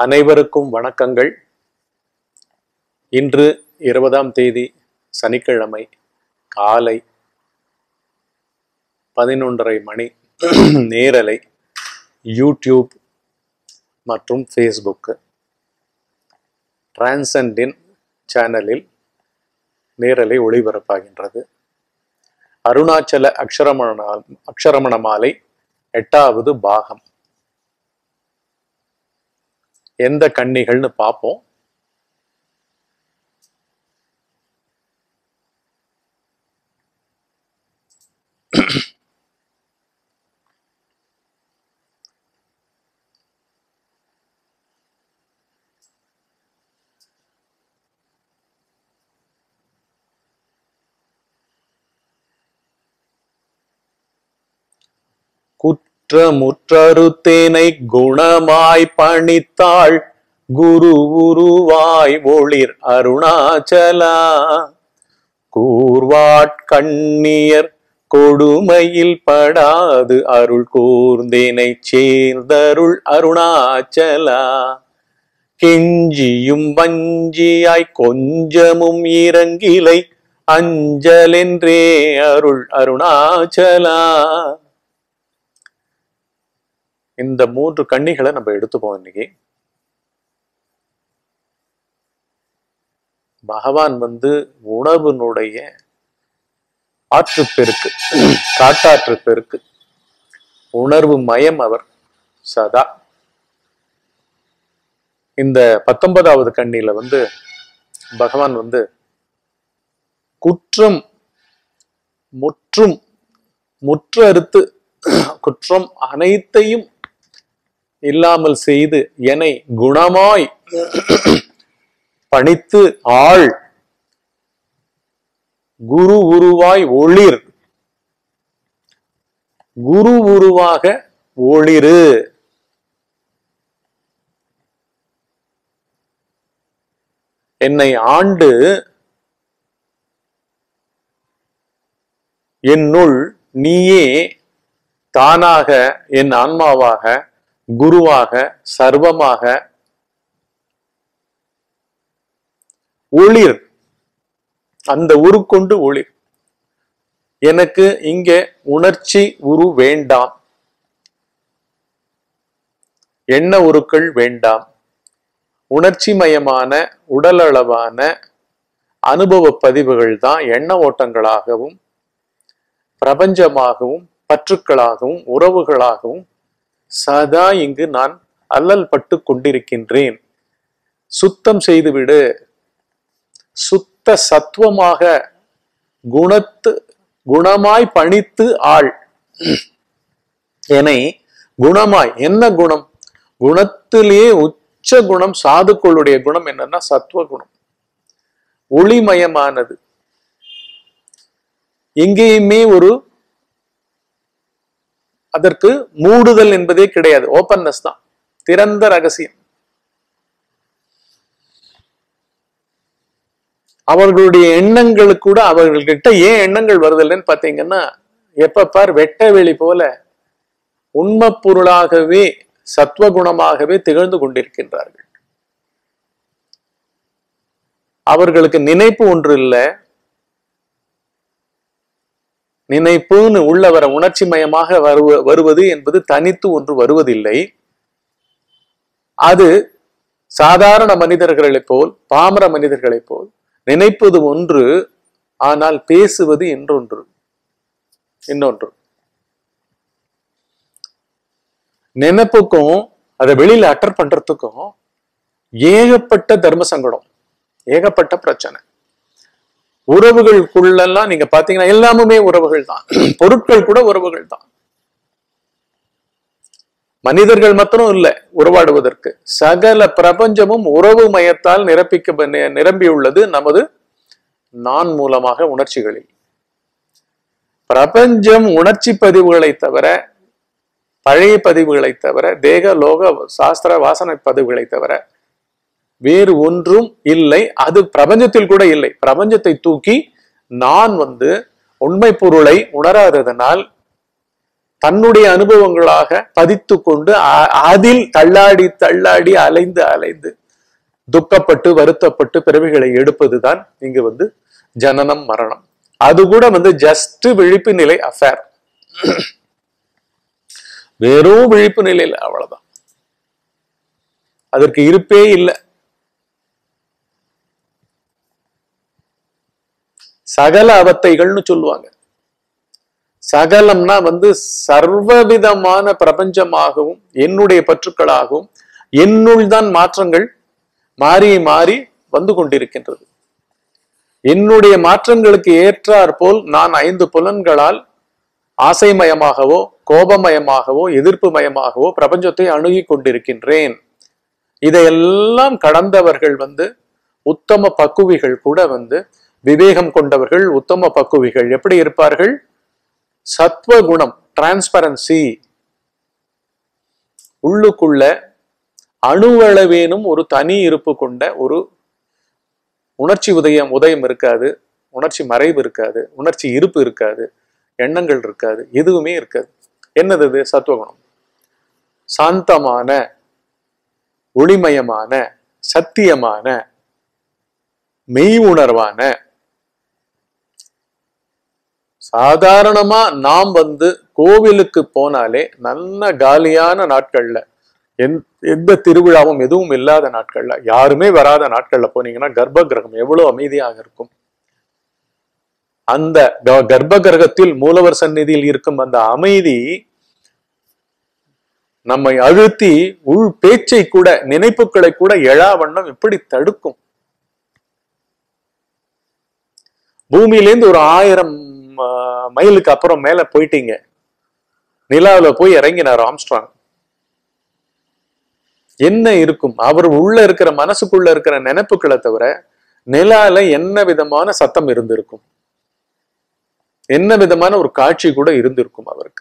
அனைவருக்கும் வணக்கங்கள். இன்று 20ஆம் தேதி சனிக்கிழமை காலை 11:30 மணி நேரலை யூடியூப் மற்றும் ஃபேஸ்புக் டிரான்சென்டின் சேனலில் நேரலை ஒளிபரப்பாகின்றது. அருணாச்சல அக்ஷரமண மாலை 8வது பாகம். எந்த கன்னிகள்னு பார்ப்போம். குற்றமுற்றறுத்தேனை குணமாய் பணித்தாள் குரு உருவாய் ஒளிர் அருணாச்சலா. கூர்வாட்கண்ணியர் கொடுமையில் படாது அருள் கூர்ந்தேனை சேர்ந்தருள் அருணாச்சலா. கெஞ்சியும் வஞ்சியாய் கொஞ்சமும் இறங்கிலை அஞ்சலென்றே அருள் அருணாச்சலா. இந்த 3 கன்னிகளை நம்ம எடுத்துப்போம். இன்னைக்கு பகவான் உணர்வினுடைய ஆற்றுப்பெருக்கு, காட்டாற்று பெருக்கு, உணர்வு மயம் அவர் சதா. இந்த 19வது கண்ணில பகவான் குற்றம் முற்றறுத்து குற்றம் அனைத்தையும் இல்லாமல் செய்து என்னை குணமாய் பணித்து ஆள் குரு உருவாய் ஒளிர், குரு உருவாக ஒளிரு. என்னை ஆண்டு என்னுள் நீயே தானாக என் ஆன்மாவாக குருவாக சர்வமாக ஒளிர். அந்த உருக்கொண்டு ஒளிர். எனக்கு இங்கே உணர்ச்சி உரு வேண்டாம், எண்ண உருக்கள் வேண்டாம். உணர்ச்சி மயமான உடலளவான அனுபவ பதிவுகள் தான் எண்ண ஓட்டங்களாகவும் பிரபஞ்சமாகவும் பற்றுக்களாகவும் உறவுகளாகவும் சதா இங்கு நான் அல்லல் பட்டு கொண்டிருக்கின்றேன். சுத்தம் செய்துவிடு. சுத்த சத்துவமாக குணமாய் பணித்து ஆள். என்னை குணமாய், என்ன குணம்? குணத்திலேயே உச்ச குணம், சாதுக்களுடைய குணம் என்னன்னா சத்துவ குணம், ஒளிமயமானது. எங்கேயுமே அதற்கு மூடுதல் என்பதே கிடையாது. ஓப்பன்னஸ் தான், திறந்த ரகசியம். அவர்களுடைய எண்ணங்களுக்கு கூட அவர்கள்கிட்ட ஏன் எண்ணங்கள் வருதில்லைன்னு பாத்தீங்கன்னா, எப்ப பார் வெட்ட வெளி போல உண்மை பொருளாகவே சத்துவகுணமாகவே திகழ்ந்து கொண்டிருக்கின்றார்கள். அவர்களுக்கு நினைப்பு ஒன்று இல்லை. நினைப்புன்னு உள்ளவர உணர்ச்சி மயமாக வருவது என்பது தனித்து ஒன்று வருவதில்லை. அது சாதாரண மனிதர்களைப் போல், பாமர மனிதர்களைப் போல் நினைப்பது ஒன்று, ஆனால் பேசுவது இன்னொன்று. நினைப்புக்கும் அதை வெளியில அட்டர் பண்றதுக்கும் ஏகப்பட்ட தர்ம சங்கடம், ஏகப்பட்ட பிரச்சனை. உறவுகளுக்குள்ளெல்லாம் நீங்க பாத்தீங்கன்னா எல்லாமே உறவுகள் தான். பொருட்கள் கூட உறவுகள் தான். மனிதர்கள் மாத்திரம் இல்லை உறவாடுவதற்கு. சகல பிரபஞ்சமும் உறவு மயத்தால் நிரம்பியுள்ளது நமது நான் மூலமாக உணர்ச்சிகளில். பிரபஞ்சம் உணர்ச்சி பதிவுகளை தவிர, பழைய பதிவுகளை தவிர, தேக லோக சாஸ்திர வாசனை பதிவுகளை தவிர வேறு ஒன்றும் இல்லை. அது பிரபஞ்சத்தில் கூட இல்லை. பிரபஞ்சத்தை தூக்கி நான் உண்மை பொருளை உணராததனால் தன்னுடைய அனுபவங்களாக பதித்து கொண்டு அதில் தள்ளாடி தள்ளாடி அலைந்து அலைந்து துக்கப்பட்டு வருத்தப்பட்டு பிறவிகளை எடுப்பதுதான் இங்கு ஜனனம் மரணம். அது கூட ஜஸ்ட் விழிப்பு நிலை அஃபேர், வெறும் விழிப்பு நிலையில், அவ்வளவுதான். அதற்கு இருப்பே இல்லை. சகல அவத்தைகள்னு சொல்லுவாங்க. சகலம்னா சர்வவிதமான பிரபஞ்சமாகவும் என்னுடைய பற்றுக்களாகவும் என்னுள் தான் மாற்றங்கள் மாறி மாறி வந்து கொண்டிருக்கின்றது. என்னுடைய மாற்றங்களுக்கு ஏற்றாற் போல் நான் 5 புலன்களால் ஆசைமயமாகவோ கோபமயமாகவோ எதிர்ப்பு மயமாகவோ பிரபஞ்சத்தை அணுகி கொண்டிருக்கின்றேன். இதையெல்லாம் கடந்தவர்கள் உத்தம பக்குவிகள் கூட விவேகம் கொண்டவர்கள் உத்தம பக்குவிகள் எப்படி இருப்பார்கள்? சத்வகுணம், டிரான்ஸ்பரன்சி, உள்ளுக்குள்ள அணுவளவேனும் ஒரு தனி இருப்பு கொண்ட ஒரு உணர்ச்சி உதயம் இருக்காது, உணர்ச்சி மறைவு இருக்காது, உணர்ச்சி இருப்பு இருக்காது, எண்ணங்கள் இருக்காது, எதுவுமே இருக்காது. என்னது அது? சத்வகுணம். சாந்தமான, ஒளிமயமான, சத்தியமான, மெய் உணர்வான. சாதாரணமா நாம் கோவிலுக்கு போனாலே நல்ல காலியான நாட்கள்ல, எந்த திருவிழாவும் எதுவும் இல்லாத நாட்கள்ல, யாருமே வராத நாட்கள்ல போனீங்கன்னா கர்ப்ப கிரகம் எவ்வளவு அமைதியாக இருக்கும். அந்த கர்ப்ப கிரகத்தில் மூலவர் சந்நிதியில் இருக்கும் அந்த அமைதி நம்மை அழுத்தி உள் பேச்சை கூட, நினைப்புகளை கூட எழா வண்ணம் எப்படி தடுக்கும். பூமியிலேருந்து ஒரு 1000 மைலுக்கு அப்புறம் மேல போயிட்டீங்க, நிலாவில போய் இறங்கினார் ஆம்ஸ்ட்ராங். என்ன இருக்கும்? அவர் உள்ள இருக்கிற மனசுக்குள்ள இருக்கிற நினைப்புகளை தவிர நிலால என்ன விதமான சத்தம் இருந்திருக்கும், என்ன விதமான ஒரு காட்சி கூட இருந்திருக்கும் அவருக்கு.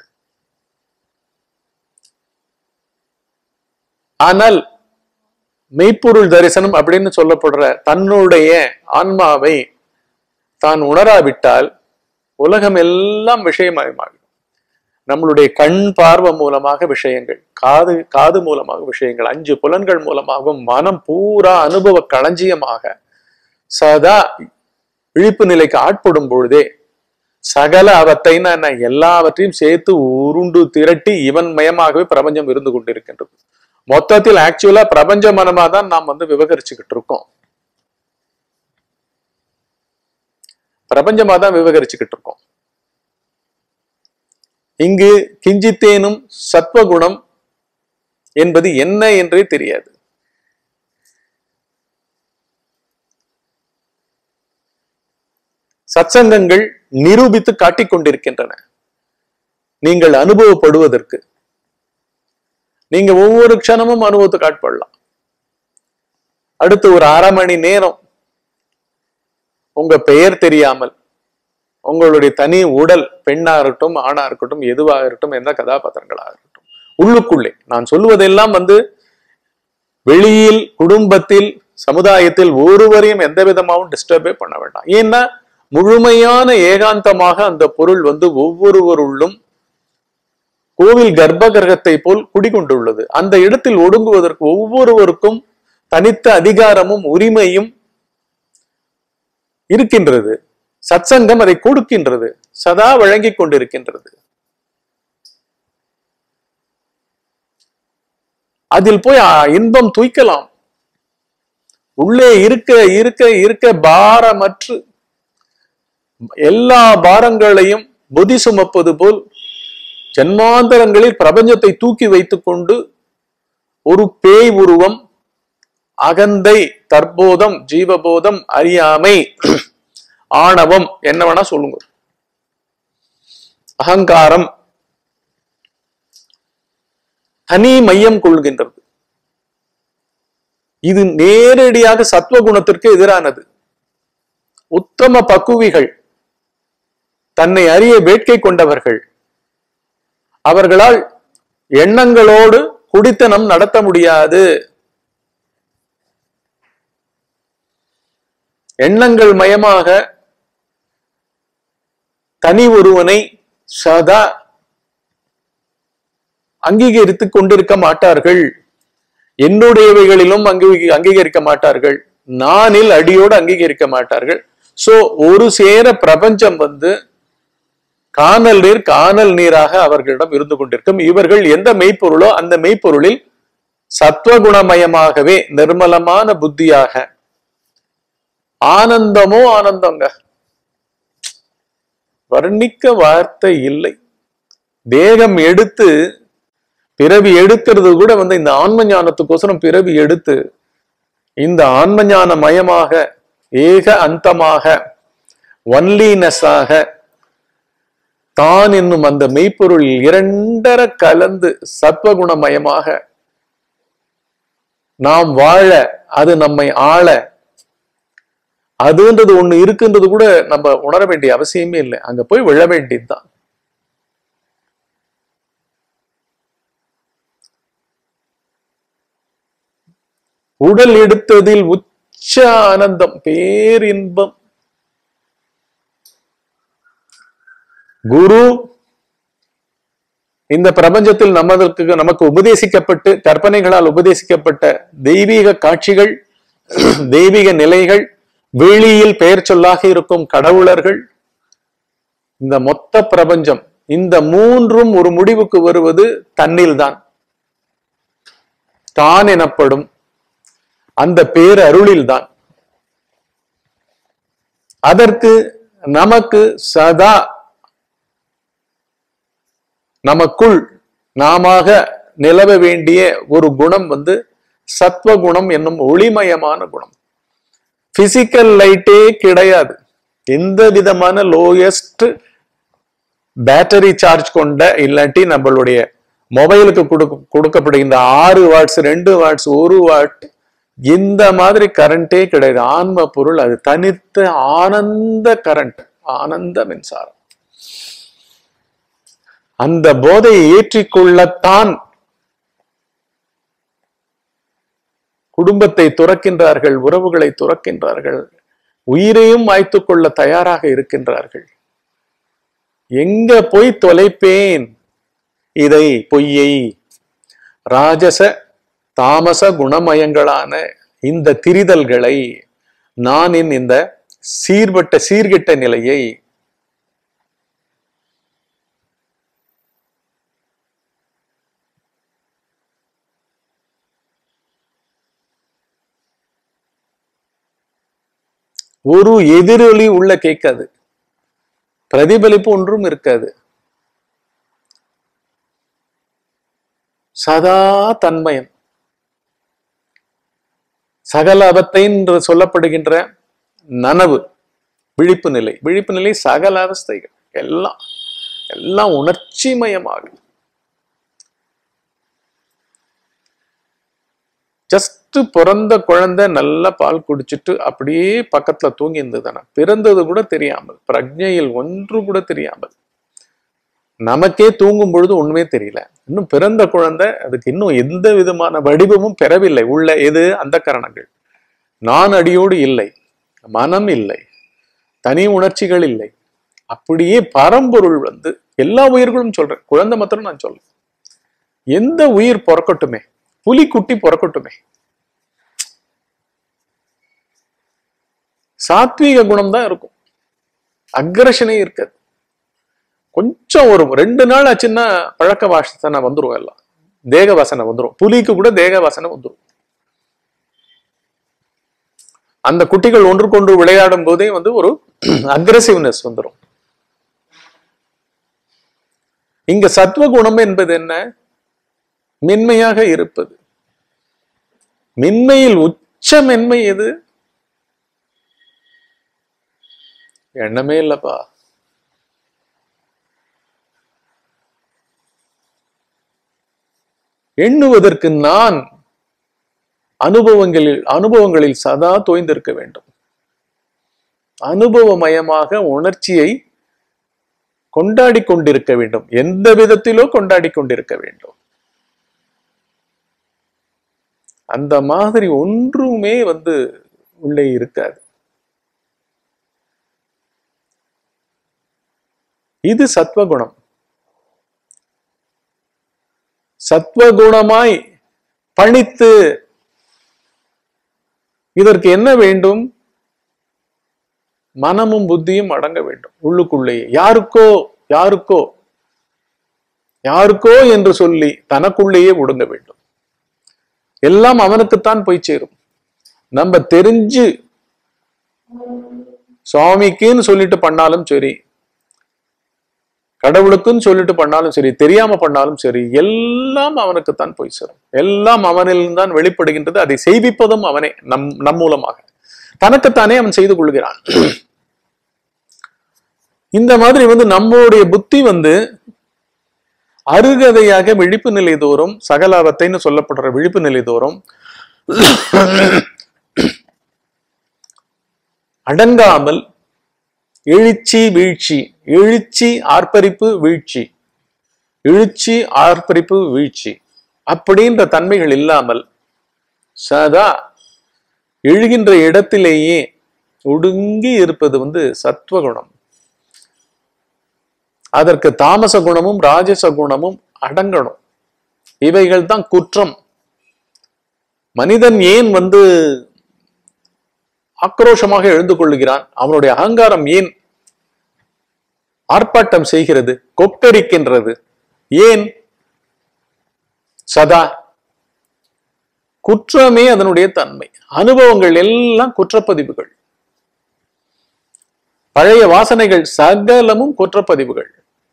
ஆனால் மெய்ப்பொருள் தரிசனம் அப்படின்னு சொல்லப்படுற தன்னுடைய ஆன்மாவை தான் உணராவிட்டால் உலகம் எல்லாம் விஷயமயமாகும். நம்மளுடைய கண் பார்வை மூலமாக விஷயங்கள், காது மூலமாக விஷயங்கள், 5 புலன்கள் மூலமாகவும் மனம் பூரா அனுபவ களஞ்சியமாக சதா விழிப்பு நிலைக்கு ஆட்படும் பொழுதே சகல அவத்தைன்னா எல்லாவற்றையும் சேர்த்து உருண்டு திரட்டி இவன் மயமாகவே பிரபஞ்சம் இருந்து கொண்டிருக்கின்றது. மொத்தத்தில் ஆக்சுவலா பிரபஞ்ச மனமா தான் நாம் விவகரிச்சுக்கிட்டு இருக்கோம். பிரபஞ்சமா தான் விவகரிச்சுக்கிட்டு இருக்கோம். இங்கு கிஞ்சித்தேனும் சத்வகுணம் என்பது என்ன என்றே தெரியாது. சத்சங்கங்கள் நிரூபித்து காட்டிக் கொண்டிருக்கின்றன. நீங்கள் அனுபவப்படுவதற்கு நீங்க ஒவ்வொரு க்ஷணமும் அனுபவத்தை காட்படலாம். அடுத்து ஒரு 1/2 மணி நேரம் உங்க பெயர் தெரியாமல் உங்களுடைய தனி உடல், பெண்ணா இருக்கட்டும் ஆணா இருக்கட்டும் எதுவாக இருக்கட்டும், எந்த கதாபாத்திரங்களாக இருக்கட்டும், உள்ளுக்குள்ளே நான் சொல்லுவதெல்லாம் வெளியில் குடும்பத்தில் சமுதாயத்தில் ஒருவரையும் எந்த விதமாகவும் டிஸ்டர்பே பண்ண வேண்டாம். ஏன்னா முழுமையான ஏகாந்தமாக அந்த பொருள் ஒவ்வொருவருள்ளும் கோவில் கர்ப்ப கிரகத்தை போல் குடிகொண்டுள்ளது. அந்த இடத்தில் ஒடுங்குவதற்கு ஒவ்வொருவருக்கும் தனித்த அதிகாரமும் உரிமையும் இருக்கின்றது. சத்சங்கம் அதை கொடுக்கின்றது, சதா வழங்கி கொண்டிருக்கின்றது. அதில் போய் இன்பம் தூய்க்கலாம். உள்ளே இருக்க இருக்க இருக்க பாரமற்று எல்லா பாரங்களையும் புதி சுமப்பது போல் ஜன்மாந்தரங்களில் பிரபஞ்சத்தை தூக்கி வைத்துக் கொண்டு ஒரு பேய் உருவம், அகந்தை, தற்போதம், ஜீவபோதம், அறியாமை, ஆணவம், என்ன வேணா சொல்லுங்க, அகங்காரம் தனி மையம் கொள்கின்றது. இது நேரடியாக சத்வகுணத்திற்கு எதிரானது. உத்தம பக்குவிகள், தன்னை அறிய வேட்கை கொண்டவர்கள், அவர்களால் எண்ணங்களோடு குடித்தனம் நடத்த முடியாது. எண்ணங்கள் மயமாக தனி ஒருவனை சதா அங்கீகரித்துக் கொண்டிருக்க மாட்டார்கள். என்னுடையவைகளிலும் அங்கீகரிக்க மாட்டார்கள். நானில் அடியோடு அங்கீகரிக்க மாட்டார்கள். சோ ஒரு சேர பிரபஞ்சம் காணல் நீர் காணல் நீராக அவர்களிடம் இருந்து கொண்டிருக்கும். இவர்கள் எந்த மெய்ப்பொருளோ அந்த மெய்ப்பொருளில் சத்வகுணமயமாகவே நிர்மலமான புத்தியாக ஆனந்தமோ ஆனந்தங்க, வர்ணிக்க வார்த்தை இல்லை. தேகம் எடுத்து பிறவி எடுக்கிறது கூட இந்த ஆன்ம ஞானத்துக்கோசரம் பிறவி எடுத்து இந்த ஆன்ம ஞான மயமாக ஏக அந்தமாக ஒன்லீனஸாக தான் என்னும் அந்த மெய்ப்பொருள் இரண்டர கலந்து சத்வகுணமயமாக நாம் வாழ, அது நம்மை ஆள, அதுன்றது ஒண்ணு இருக்குன்றது கூட நம்ம உணர வேண்டிய அவசியமே இல்லை. அங்க போய் விழ வேண்டியதுதான். உடல் எடுத்ததில் உச்ச ஆனந்தம், பேரின்பம். குரு இந்த பிரபஞ்சத்தில் நமக்கு உபதேசிக்கப்பட்டு கற்பனைகளால் உபதேசிக்கப்பட்ட தெய்வீக காட்சிகள், தெய்வீக நிலைகள், வெளியில் பெயர் சொல்லாக இருக்கும் கடவுளர்கள், இந்த மொத்த பிரபஞ்சம், இந்த மூன்றும் ஒரு முடிவுக்கு வருவது தன்னில்தான். தான் எனப்படும் அந்த பேரருளில்தான். அதற்கு நமக்கு சதா நமக்குள் நாம நிலவ வேண்டிய ஒரு குணம் சத்வகுணம் என்னும் ஒளிமயமான குணம். பிசிக்கல் லைட்டே கிடையாது. எந்த விதமான லோயஸ்ட் பேட்டரி சார்ஜ் கொண்ட, இல்லாட்டி நம்மளுடைய மொபைலுக்கு கொடுக்கப்படுகின்ற 6 வாட்ஸ், 2 வாட்ஸ், 1 வாட், இந்த மாதிரி கரண்டே கிடையாது. ஆன்ம பொருள் அது தனித்த ஆனந்த கரண்ட், ஆனந்த மின்சாரம். அந்த போதையை ஏற்றிக்கொள்ளத்தான் குடும்பத்தை துறக்கின்றார்கள், உறவுகளை துறக்கின்றார்கள், உயிரையும் மாய்த்துக் கொள்ள தயாராக இருக்கின்றார்கள். எங்க போய் தொலைப்பேன் இதை, பொய்யை, ராஜச தாமச குணமயங்களான இந்த திரிதல்களை, நானின் இந்த சீர்கெட்ட நிலையை ஒரு எதிரொலி உள்ள கேட்காது, பிரதிபலிப்பு ஒன்றும் இருக்காது. சதா தன்மயம், சகல அவத்தை என்று சொல்லப்படுகின்ற நனவு, விழிப்பு நிலை. விழிப்பு நிலை சகல அவஸ்தைகள் எல்லாம் உணர்ச்சி மயமாக. ஜஸ்ட் பிறந்த குழந்தை நல்ல பால் குடிச்சிட்டு அப்படியே பக்கத்துல தூங்கி இருந்ததுதானே, பிறந்தது கூட தெரியாமல், பிரஜையில் ஒன்று கூட தெரியாமல், நமக்கே தூங்கும் பொழுது ஒண்ணுமே தெரியல. இன்னும் பிறந்த குழந்தை, அதுக்கு இன்னும் எந்த விதமான வடிவமும் பெறவில்லை. உள்ள எது? அந்த கரணங்கள். நான் அடியோடு இல்லை, மனம் இல்லை, தனி உணர்ச்சிகள் இல்லை. அப்படியே பரம்பொருள் எல்லா உயிர்களும் சொல்றேன், குழந்தை மாத்திரம் நான் சொல்றேன். எந்த உயிர் பிறக்கட்டுமே, புலிக்குட்டி பிறக்கட்டுமே, சாத்வீக குணம் தான் இருக்கும், அக்ரஷனே இருக்காது. கொஞ்சம் ஒரு 2 நாள் ஆச்சுன்னா பழக்க வாசனை வந்துரும், எல்லாம் தேக வாசனை வந்துரும். புலிக்கு கூட தேக வாசனை வந்துரும். அந்த குட்டிகள் ஒன்றுக்கொன்று விளையாடும் போதே ஒரு அக்ரெசிவ்னஸ் வந்துடும். இங்க சத்வகுணம் என்பது என்ன? மென்மையாக இருப்பது. மென்மையில் உச்ச மென்மை எது? எண்ணமே இல்லப்பா. எண்ணுவதற்கு நான் அனுபவங்களில் சதா தோய்ந்திருக்க வேண்டும். அனுபவமயமாக உணர்ச்சியை கொண்டாடி கொண்டிருக்க வேண்டும். எந்த விதத்திலோ கொண்டாடி கொண்டிருக்க வேண்டும். அந்த மாதிரி ஒன்றுமே உள்ளே இருக்காது. இது சத்வகுணம். சத்வகுணமாய் பணித்து. இதற்கு என்ன வேண்டும்? மனமும் புத்தியும் அடங்க வேண்டும் உள்ளுக்குள்ளேயே. யாருக்கோ யாருக்கோ யாருக்கோ என்று சொல்லி தனக்குள்ளேயே ஒடுங்க வேண்டும். எல்லாம் அவனுக்குத்தான் போய் சேரும். நம்ம தெரிஞ்சு சுவாமிக்குன்னு சொல்லிட்டு பண்ணாலும் சரி, கடவுளுக்குன்னு சொல்லிட்டு பண்ணாலும் சரி, தெரியாம பண்ணாலும் சரி, எல்லாம் அவனுக்குத்தான் போய் சேரும். எல்லாம் அவனில் தான் வெளிப்படுகின்றது. அதை செய்விப்பதும் அவனே, நம் மூலமாக தனக்குத்தானே அவன் செய்து கொள்கிறான். இந்த மாதிரி நம்மளுடைய புத்தி அருகதையாக விழிப்பு நிலை தோறும், சகலாவத்தைன்னு சொல்லப்படுற விழிப்பு நிலை தோறும் அடங்காமல் எழுச்சி வீழ்ச்சி, எழுச்சி ஆர்ப்பரிப்பு வீழ்ச்சி, எழுச்சி ஆர்ப்பரிப்பு வீழ்ச்சி அப்படின்ற தன்மைகள் இல்லாமல் சதா எழுகின்ற இடத்திலேயே ஒடுங்கி இருப்பது சத்வகுணம். அதற்கு தாமச குணமும் ராஜச குணமும் அடங்கணும். இவைகள் தான் குற்றம். மனிதன் ஏன் ஆக்ரோஷமாக எழுந்து கொள்ளுகிறான்? அவனுடைய அகங்காரம் ஏன் ஆர்ப்பாட்டம் செய்கிறது, கொக்கரிக்கின்றது? ஏன்? சதா குற்றமே அதனுடைய தன்மை. அனுபவங்கள் எல்லாம் குற்றப்பதிவுகள், பழைய வாசனைகள் சகலமும் குற்றப்பதிவுகள்.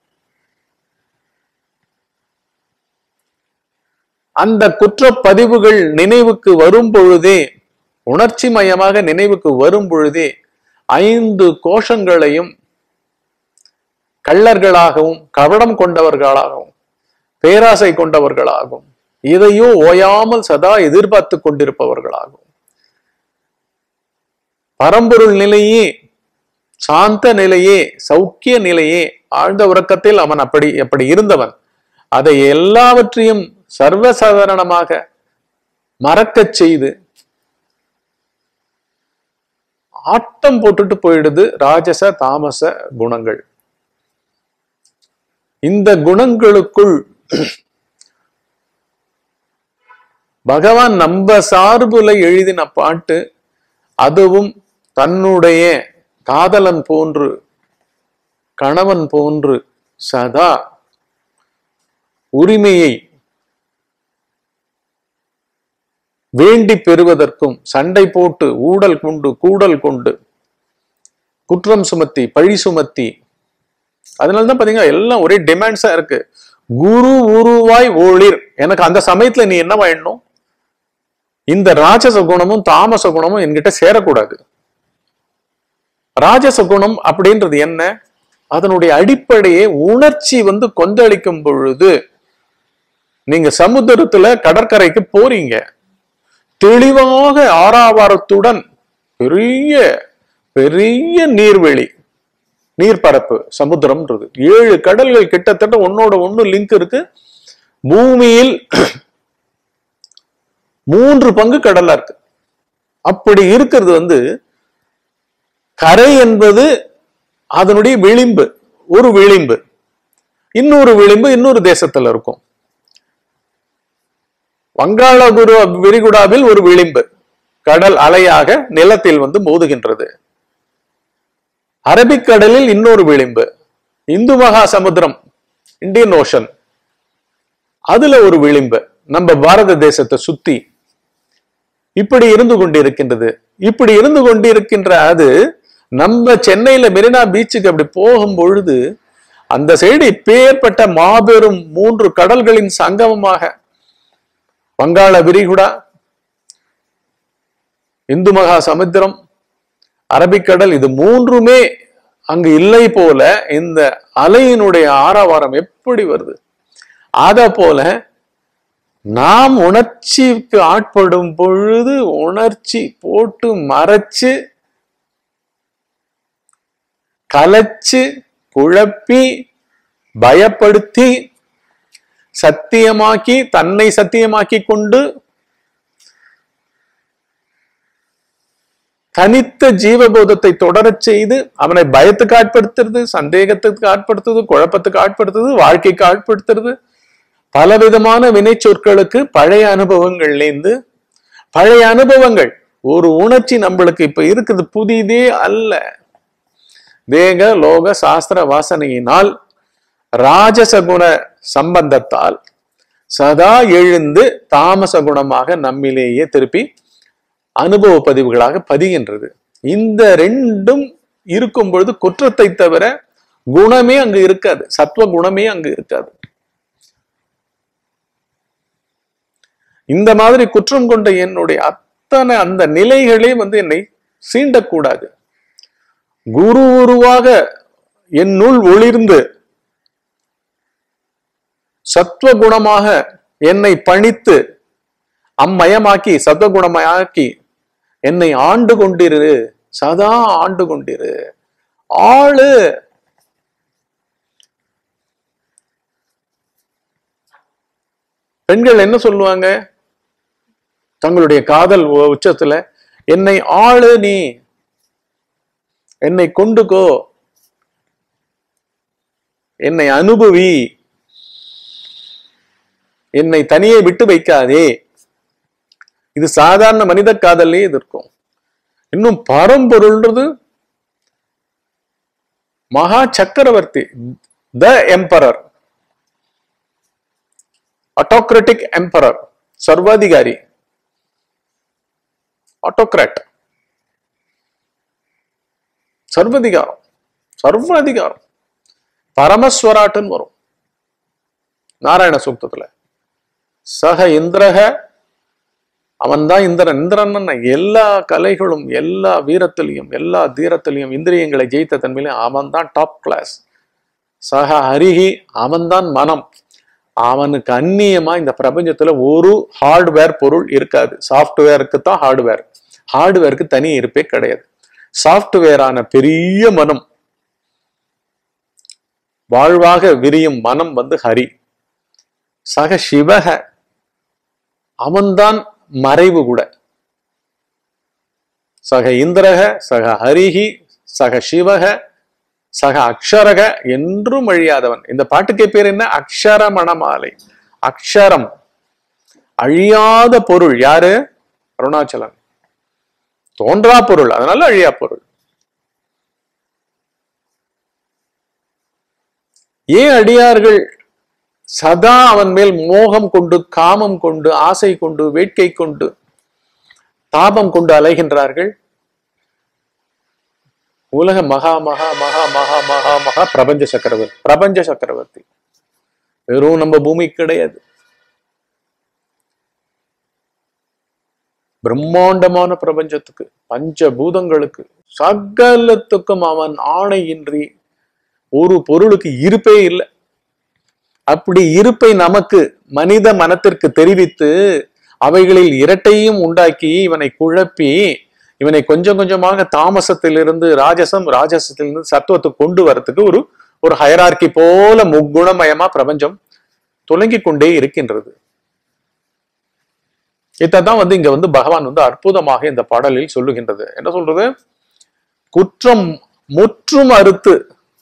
அந்த குற்றப்பதிவுகள் நினைவுக்கு வரும் பொழுதே, உணர்ச்சி மயமாக நினைவுக்கு வரும் பொழுதே 5 கோஷங்களையும் கள்ளர்களாகவும், கவடம் கொண்டவர்களாகவும், பேராசை கொண்டவர்களாகவும், இதையோ ஓயாமல் சதா எதிர்பார்த்து கொண்டிருப்பவர்களாகும். பரம்பொருள் நிலையே, சாந்த நிலையே, சௌக்கிய நிலையே, ஆழ்ந்த உறக்கத்தில் அவன் அப்படி இருந்தவன். அதை எல்லாவற்றையும் சர்வசாதாரணமாக மறக்கச் செய்து ஆட்டம் போட்டுட்டு போயிடுது ராஜச தாமச குணங்கள். இந்த குணங்களுக்குள் பகவான் நம்ம சார்புல எழுதின பாட்டு, அதுவும் தன்னுடைய காதலன் போன்று, கணவன் போன்று சதா உரிமையை வேண்டி பெறுவதற்கும் சண்டை போட்டு ஊடல் கொண்டு கூடல் கொண்டு குற்றம் சுமத்தி பழி சுமத்தி, அதனாலதான் பாத்தீங்கன்னா எல்லாம் ஒரே டிமாண்ட்ஸா இருக்கு. குரு உருவாய் ஒளிர். எனக்கு அந்த சமயத்துல நீ என்ன வேணும்? இந்த ராஜச குணமும் தாமச குணமும் என்கிட்ட சேரக்கூடாது. ராஜச குணம் அப்படின்றது என்ன? அதனுடைய அடிப்படையே உணர்ச்சி கொந்தளிக்கும் பொழுது, நீங்க சமுத்திரத்துல கடற்கரைக்கு போறீங்க, தெளிவாக ஆறாவாரத்துடன் பெரிய பெரிய நீர்வெளி, நீர்பரப்பு, சமுத்திரம்ன்றது 7 கடல்கள் கிட்டத்தட்ட ஒன்னோட ஒண்ணு லிங்க் இருக்கு. பூமியில் 3 பங்கு கடலா இருக்கு. அப்படி இருக்கிறது கரை என்பது அதனுடைய விளிம்பு, ஒரு விளிம்பு. இன்னொரு விளிம்பு இன்னொரு தேசத்துல இருக்கும். வங்காள விரிகுடாவில் ஒரு விளிம்பு கடல் அலையாக நிலத்தில் மோதுகின்றது. அரபிக்கடலில் இன்னொரு விளிம்பு, இந்து மகா சமுத்திரம், இந்தியன் ஓஷன், அதுல ஒரு விளிம்பு நம்ம பாரத தேசத்தை சுத்தி இப்படி இருந்து கொண்டிருக்கின்றது. இப்படி இருந்து கொண்டிருக்கின்ற அது நம்ம சென்னையில மெரினா பீச்சுக்கு அப்படி போகும் பொழுது அந்த சைடு இப்பேற்பட்ட மாபெரும் 3 கடல்களின் சங்கமமாக வங்காள விரிகுடா, இந்து மகா சமுத்திரம், அரபிக்கடல், இது 3மே அங்கு இல்லை போல இந்த அலையினுடைய ஆரவாரம் எப்படி வருது? அத போல நாம் உணர்ச்சிக்கு ஆட்படும் பொழுது உணர்ச்சி போட்டு மறைச்சு கலைச்சு குழப்பி பயப்படுத்தி சத்தியமாக்கி தன்னை சத்தியமாக்கி கொண்டு தனித்த ஜீவபோதத்தை தொடரச் செய்து அவனை பயத்துக்கு ஆட்படுத்துறது, சந்தேகத்துக்கு ஆட்படுத்துறது, குழப்பத்துக்கு ஆட்படுத்துறது, வாழ்க்கைக்கு ஆட்படுத்துறது, பலவிதமான வினை சொற்களுக்கு பழைய அனுபவங்கள்லேருந்து பழைய அனுபவங்கள். ஒரு உணர்ச்சி நம்மளுக்கு இப்ப இருக்குது புதிதே அல்ல. தேக லோக சாஸ்திர வாசனையினால் ராஜச குண சம்பந்தத்தால் சதா எழுந்து தாமச குணமாக நம்மிலேயே திருப்பி அனுபவ பதிவுகளாக பதிகின்றது. இந்த ரெண்டும் இருக்கும் பொழுது குற்றத்தை தவிர குணமே அங்கு இருக்காது, சத்துவ குணமே அங்கு இருக்காது. இந்த மாதிரி குற்றம் கொண்ட என்னுடைய அத்தனை அந்த நிலைகளே என்னை சீண்டக்கூடாது. குரு உருவாக என்னுள் ஒளிர்ந்து சத்துவ குணமாக என்னை பணித்து அம்மயமாக்கி சத்துவகுணமயாக்கி என்னை ஆண்டு கொண்டிரு, சதா ஆண்டு கொண்டிரு. ஆளு பெண்கள் என்ன சொல்லுவாங்க தங்களுடைய காதல் உச்சத்துல, என்னை ஆளு, நீ என்னை கொண்டுக்கோ, என்னை அனுபவி, என்னை தனியே விட்டு வைக்காதே. இது சாதாரண மனித காதல்லே இது இருக்கும். இன்னும் பரம்பொருள்ன்றது மகா சக்கரவர்த்தி, த எம்பரர், ஆட்டோக்ராட்டிக் எம்பரர், சர்வாதிகாரி, ஆட்டோக்ராட், சர்வதிகாரம், சர்வ அதிகாரம், பரமஸ்வராட்டுன்னு வரும் நாராயண சூக்தத்துல. சக இந்திரக, அவன் தான் இந்திரன். இந்திரன் எல்லா கலைகளும் எல்லா வீரத்திலையும் எல்லா தீரத்திலையும் இந்திரியங்களை ஜெயித்த தன்மையிலும் அவன் தான் டாப் கிளாஸ். சக ஹரிஹி, அவன் தான் மனம். அவனுக்கு அந்நியமா இந்த பிரபஞ்சத்துல ஒரு ஹார்ட்வேர் பொருள் இருக்காது. சாஃப்ட்வேருக்கு தான் ஹார்ட்வேர், ஹார்ட்வேருக்கு தனி இருப்பே கிடையாது. சாஃப்ட்வேரான பெரிய மனம், வாழ்வாக விரியும் மனம் ஹரி. சக சிவக, அவன்தான் மறைவு கூட. சக இந்திரக, சக ஹரிஹி, சக சிவக, சக அக்ஷரக, என்றும் அழியாதவன். இந்த பாட்டுக்கே பேர் என்ன? அக்ஷர மணமாலை. அக்ஷரம், அழியாத பொருள். யாரு? அருணாச்சலன். தோன்றா பொருள், அதனால அழியா பொருள். ஏன் அடியார்கள் சதா அவன் மேல் மோகம் கொண்டு, காமம் கொண்டு, ஆசை கொண்டு, வேட்கை கொண்டு, தாபம் கொண்டு அலைகின்றார்கள்? உலக மகா மகா மகா மகா மகா மகா பிரபஞ்ச சக்கரவர்த்தி, பிரபஞ்ச சக்கரவர்த்தி. வெறும் நம்ம பூமி கிடையாது, பிரம்மாண்டமான பிரபஞ்சத்துக்கு, பஞ்சபூதங்களுக்கு, சகலத்துக்கும் அவன் ஆணையின்றி ஒரு பொருளுக்கு இருப்பே இல்லை. அப்படி இருப்பை நமக்கு மனித மனத்திற்கு தெரிவித்து அவைகளில் இரட்டையும் உண்டாக்கி இவனை குழப்பி இவனை கொஞ்சம் கொஞ்சமாக தாமசத்திலிருந்து ராஜசம், ராஜசத்திலிருந்து சத்துவத்துக்கு கொண்டு வரத்துக்கு ஒரு ஹயரார்கி போல முக்குணமயமா பிரபஞ்சம் துலங்கி கொண்டே இருக்கின்றது. இதான் இங்க பகவான் அற்புதமாக இந்த பாடலில் சொல்லுகின்றது. என்ன சொல்றது? குற்றம் முற்றும் அறுத்து,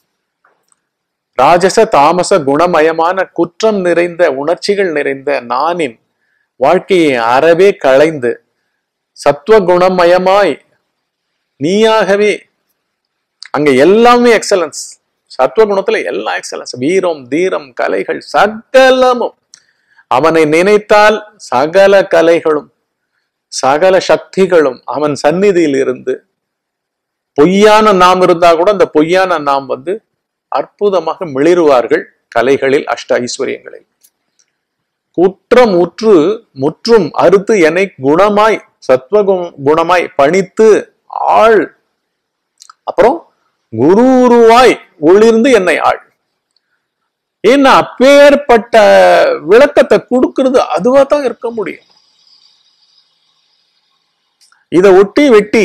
ராஜச தாமச குணமயமான குற்றம் நிறைந்த உணர்ச்சிகள் நிறைந்த நானின் வாழ்க்கையை அறவே களைந்து சத்துவ குணமயமாய் நீயாகவே, அங்க எல்லாமே எக்ஸலன்ஸ். சத்துவ குணத்துல எல்லாம் எக்ஸலன்ஸ், வீரம் தீரம் கலைகள் சகலமும். அவனை நினைத்தால் சகல கலைகளும் சகல சக்திகளும் அவன் சந்நிதியில் இருந்து, பொய்யான நாம் இருந்தா கூட அந்த பொய்யான நாம் அற்புதமாக மிளிருவார்கள் கலைகளில், அஷ்ட ஐஸ்வர்யங்களில். குற்றம் முற்றும் அறுத்து என்னை குணமாய் சத்வ குணமாய் பணித்து ஆள், அப்புறம் குருவாய் ஒளிர்ந்து என்னை ஆள். ஏன்னா அப்பேற்பட்ட விளக்கத்தை கொடுக்கிறது அதுவா தான் இருக்க முடியும். இதை ஒட்டி வெட்டி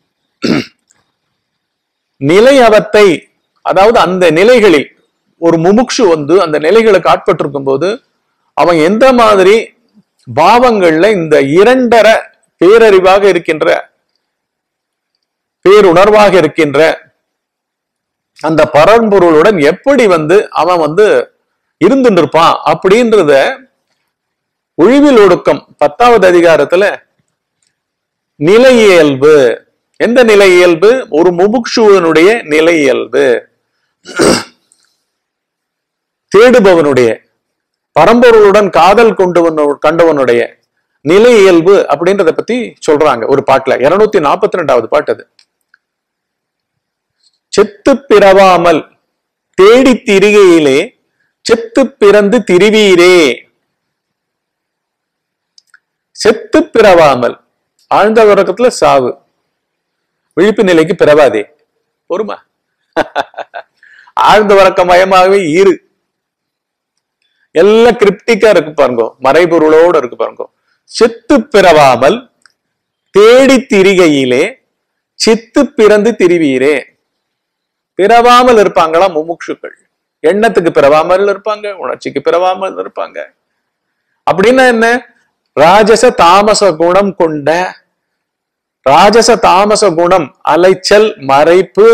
நிலையவத்தை, அதாவது அந்த நிலைகளில் ஒரு முமுக்ஷு அந்த நிலைகளுக்கு ஆட்பட்டிருக்கும் போது அவன் எந்த மாதிரி பாவங்கள்ல இந்த இரண்டரை பேரறிவாக இருக்கின்ற, பேருணர்வாக இருக்கின்ற அந்த பரம்பொருளுடன் எப்படி அவன் இருந்துட்டு இருப்பான் அப்படின்றத ஒழிவில் ஒடுக்கம் 10வது அதிகாரத்துல நிலை இயல்பு, எந்த நிலை இயல்பு? ஒரு முமுக்ஷுவனுடைய நிலை இயல்பு, தேடுபவனுடைய பரம்பொருளுடன் காதல் கண்டவனுடைய நிலை இயல்பு அப்படின்றத பத்தி சொல்றாங்க ஒரு பாட்டுல. 242வது பாட்டு அது. செத்து பிறவாமல் தேடி திரிகையிலே செத்து பிறந்து திரிவீரே. செத்து பிறவாமல், ஆழ்ந்த உறக்கத்துல சாவு, விழிப்பு நிலைக்கு பிறவாதே. பொறுமா ஆழ்ந்த உறக்க மயமாகவே இரு. எல்லாம் கிரிப்டிக்கா இருக்கு பாருங்க, மறைபொருளோட இருக்கு பாருங்க. செத்து பிறவாமல் தேடி திரிகையிலே சித்து பிறந்து திரிவீரே. பிறவாமல் இருப்பாங்களா முமுட்சுக்கள்? எண்ணத்துக்கு பிறவாமல் இருப்பாங்க, உணர்ச்சிக்கு பிறவாமல் இருப்பாங்க. அப்படின்னா என்ன? ராஜச தாமச குணம் கொண்ட, ராஜச தாமச குணம், அலைச்சல், மறைப்பு,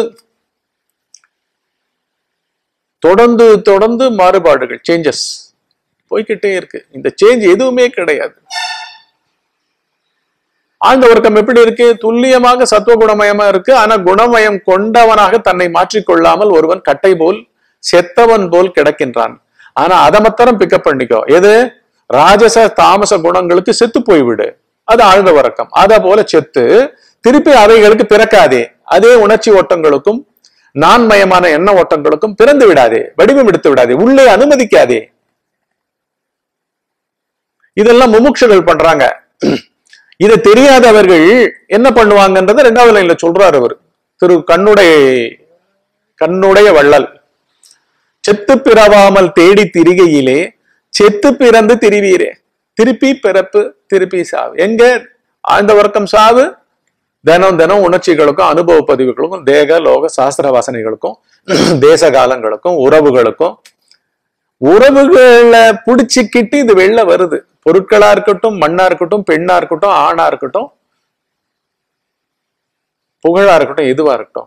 தொடர்ந்து தொடர்ந்து மாறுபாடுகள், சேஞ்சஸ் போய்கிட்டே இருக்கு. இந்த சேஞ்ச் எதுவுமே கிடையாது. ஆழ்ந்த உறக்கம் எப்படி இருக்கு? துல்லியமாக சத்துவகுணமயமா இருக்கு. ஆனா குணமயம் கொண்டவனாக தன்னை மாற்றிக்கொள்ளாமல் ஒருவன் கட்டை போல் செத்தவன் போல் கிடக்கின்றான். ஆனா அதை மாத்திரம் பிக்கப் பண்ணிக்கோ. எது? ராஜச தாமச குணங்களுக்கு செத்து போய்விடு, அது ஆழ்ந்த உறக்கம். அத போல செத்து திருப்பி அவைகளுக்கு பிறக்காதே. அதே உணர்ச்சி ஓட்டங்களுக்கும் நான்மயமான எண்ண ஓட்டங்களுக்கும் பிறந்து விடாதே, வடிவம் எடுத்து விடாதே, உள்ளே அனுமதிக்காதே. இதெல்லாம் முமுட்சுகள் பண்றாங்க. இதை தெரியாதவர்கள் என்ன பண்ணுவாங்கன்றத 2வது லைன்ல சொல்றாரு அவர், திரு கண்ணுடைய வள்ளல். செத்து பிறவாமல் தேடி திரிகையிலே செத்து பிறந்து திரிவீரே. திருப்பி பிறப்பு, திருப்பி சாவு. எங்க? ஆழ்ந்த உறக்கம் சாவு. தினம் தினம் உணர்ச்சிகளுக்கும் அனுபவ பதிவுகளுக்கும் தேக லோக சாஸ்திர வாசனைகளுக்கும் தேச காலங்களுக்கும் உறவுகளுக்கும் உறவுகளை புடிச்சுக்கிட்டு இது வெளில வருது. பொருட்களா இருக்கட்டும், மண்ணா இருக்கட்டும், பெண்ணா இருக்கட்டும், ஆணா இருக்கட்டும், புகழா இருக்கட்டும், எதுவா இருக்கட்டும்,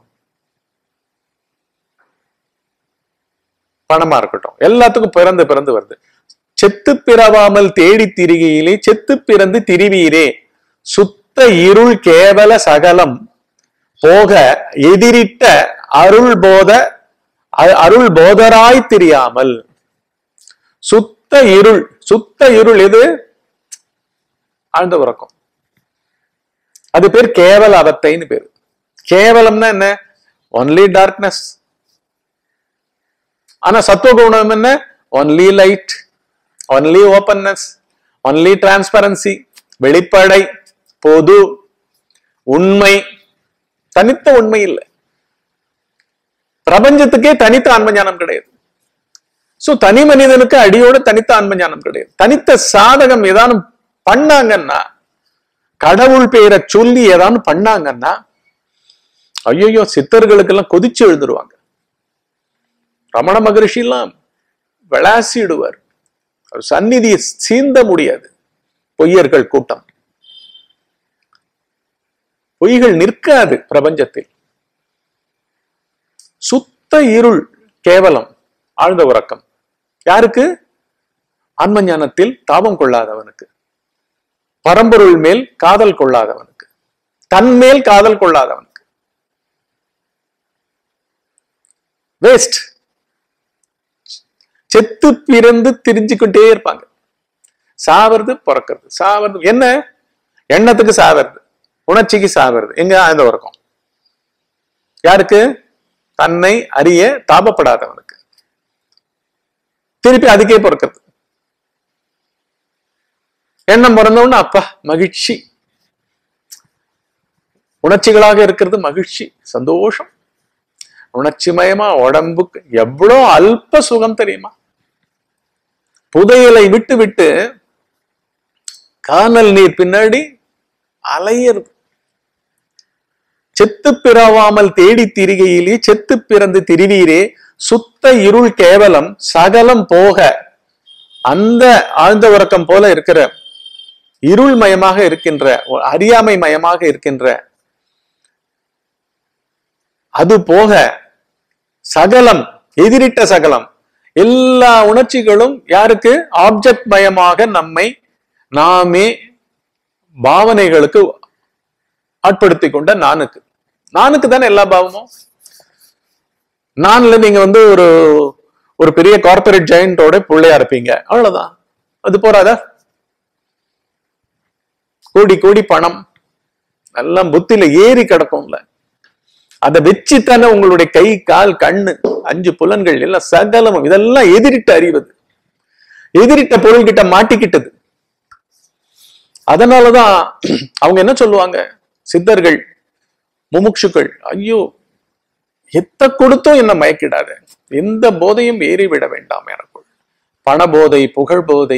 பணமா இருக்கட்டும், எல்லாத்துக்கும் பிறந்து பிறந்து வருது. செத்து பிறவாமல் தேடி திரிகையிலே செத்து பிறந்து திரிவீரே. சுத்த இருள் கேவல சகலம் போக எதிரிட்ட அருள் போதராய் தெரியாமல். சுத்த இருள், சுத்த இருள் எது? ஆழ்ந்த உறக்கம். அது பேர் கேவல அவத்தைன்னு பேரு. கேவலம்னா என்ன? Only darkness. ஆனா சத்துவகுணம் என்ன? Only light, only openness, only transparency, வெளிப்படை, பொது, உண்மை. தனித்த உண்மை இல்லை. பிரபஞ்சத்துக்கே தனித்த ஆன்ம ஞானம் கிடையாது. சோ தனி மனிதனுக்கு அடியோட தனித்த ஆன்ம ஞானம் கிடையாது. தனித்த சாதகம் ஏதானும் பண்ணாங்கன்னா, கடவுள் பெயரை சொல்லி ஏதானு பண்ணாங்கன்னா, ஐயோ சித்தர்களுக்கு எல்லாம் கொதிச்சு எழுந்துருவாங்க. ரமண மகரிஷி எல்லாம் விளாசிடுவார். அவர் சந்நிதியை சீந்த முடியாது. பொய்யர்கள் கூட்டம், பொய்கள் நிற்காது பிரபஞ்சத்தில். சுத்த இருள் கேவலம் ஆழ்ந்த உறக்கம். யாருக்கு? ஆன்ம ஞானத்தில் தாபம் கொள்ளாதவனுக்கு, பரம்பொருள் மேல் காதல் கொள்ளாதவனுக்கு, தன்மேல் காதல் கொள்ளாதவனுக்கு. வேஸ்ட். செத்து பிறந்து திரிஞ்சுக்கிட்டே இருப்பாங்க. சாவது பிறக்கிறது, சாவது என்ன? எண்ணத்துக்கு சாவது, உணர்ச்சிக்கு சாவது. எங்க? ஆழ்ந்த உறக்கம். யாருக்கு? தன்னை அறிய தாபப்படாதவனுக்கு. திருப்பி அதுக்கே பிறக்கிறது. எண்ணம் பிறந்தவொன்னு அப்பா மகிழ்ச்சி. உணர்ச்சிகளாக இருக்கிறது மகிழ்ச்சி, சந்தோஷம். உணர்ச்சிமயமா உடம்புக்கு எவ்வளோ அல்ப சுகம் தெரியுமா? புதையலை விட்டு விட்டு கானல் நீர் பின்னாடி அலையிறது. செத்து பிறவாமல் தேடி திரிகையிலே செத்து பிறந்து திரிவீரே. சுத்த இருள் கேவலம் சகலம் போக. அந்த ஆழ்ந்த உறக்கம் போல இருக்கிற இருள் மயமாக இருக்கின்ற, அறியாமை மயமாக இருக்கின்ற அது போக, சகலம் எதிரிட்ட சகலம் எல்லா உணர்ச்சிகளும் யாருக்கு? ஆப்ஜெக்ட் மயமாக நம்மை நாமே பாவனைகளுக்கு ஆட்படுத்தி கொண்ட நானுக்கு தானே எல்லா பாவமும். நான்ல நீங்க வந்து ஒரு பெரிய கார்பரேட் ஜெயண்டோட பிள்ளையா இருப்பீங்க, அவ்வளவுதான். அது போறாதா? கோடி கோடி பணம் எல்லாம் புத்தியில ஏறி கிடக்கும்ல. அதை வச்சுத்தானே உங்களுடைய கை, கால், கண்ணு, 5 புலன்கள் எல்லாம் சகலமும் இதெல்லாம் எதிரிட்டு அறிவது, எதிரிட்ட பொருள் கிட்ட மாட்டிக்கிட்டது. அதனாலதான் அவங்க என்ன சொல்லுவாங்க சித்தர்கள், முமுட்சுக்கள், ஐயோ எத்த கொடுத்தும் என்ன மயக்கிடாத, எந்த போதையும் ஏறி விட வேண்டாம் எனக்குள். பண போதை, புகழ் போதை,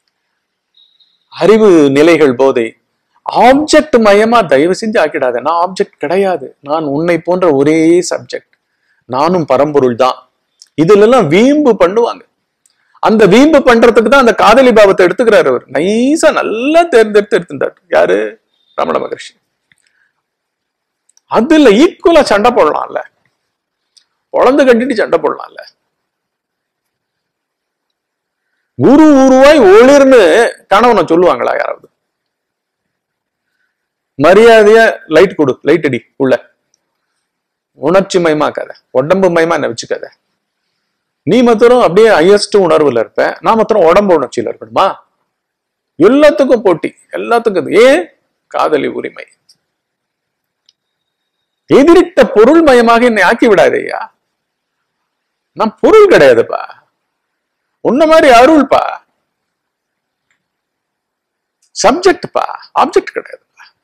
அறிவு நிலைகள் போதை, ஆப்ஜெக்ட் மயமா தயவு செஞ்சு ஆக்கிடாத. நான் ஆப்ஜெக்ட் கிடையாது, நான் உன்னை போன்ற ஒரே சப்ஜெக்ட், நானும் பரம்பொருள் தான். இதுல எல்லாம் வீம்பு பண்ணுவாங்க. அந்த வீம்பு பண்றதுக்கு தான் அந்த காதலி பாவத்தை எடுத்துக்கிறாரு அவர். நைசா நல்லா தேர்ந்தெடுத்து எடுத்துட்டார். யாரு? ரமண மகர்ஷி. அதுல ஈக்குவலா சண்டை போடலாம்ல, குழந்தை கட்டிட்டு சண்டை போடலாம்ல. குரு உருவாய் ஒளிர்னு கணவனை சொல்லுவாங்களா யாராவது? மரியாதையா லைட் கொடு, லைட் அடி உள்ள, உணர்ச்சி மயமாக்காத, உடம்பு மயமா என்ன வச்சுக்காத. நீ மாத்திரம் அப்படியே ஹையஸ்ட் உணர்வுல இருப்ப, நான் மாத்திரம் உடம்பு உணர்ச்சியில இருக்கணுமா? எல்லாத்துக்கும் போட்டி, எல்லாத்துக்கும். ஏன்? காதலி உரிமை. எதிரிட்ட பொருள் மயமாக என்னை ஆக்கி விடாதேயா. நான் பொருள் கிடையாதுப்பா, உன்ன மாதிரி அருள்பா, சப்ஜெக்ட்பா, ஆப்ஜெக்ட் கிடையாதுப்பா.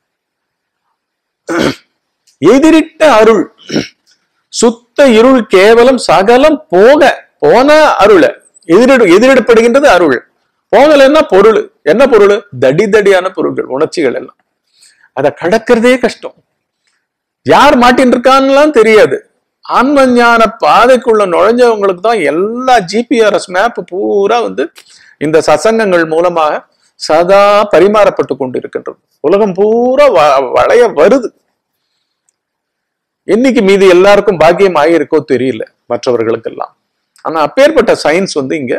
எதிரிட்ட அருள், சுத்த இருள் கேவலம் சகலம் போன அருள், எதிரிடப்படுகின்றது அருள். போகலன்னா பொருள். என்ன பொருள்? தடியான பொருள்கள், உணர்ச்சிகள் எல்லாம். அதை கடக்கிறதே கஷ்டம். யார் மாட்டின் இருக்கான்லாம் தெரியாது. ஆன்ம ஞான பாதைக்குள்ள நுழைஞ்சவங்களுக்கு தான் எல்லா ஜிபிஆர்எஸ் மேப் பூரா வந்து இந்த சசங்கங்கள் மூலமாக சதா பரிமாறப்பட்டு கொண்டு இருக்கின்றது. உலகம் பூரா வளைய வருது. என்னைக்கு மீது எல்லாருக்கும் பாக்கியம் ஆகியிருக்கோ தெரியல மற்றவர்களுக்கெல்லாம். ஆனா அப்பேற்பட்ட சயின்ஸ் வந்து இங்க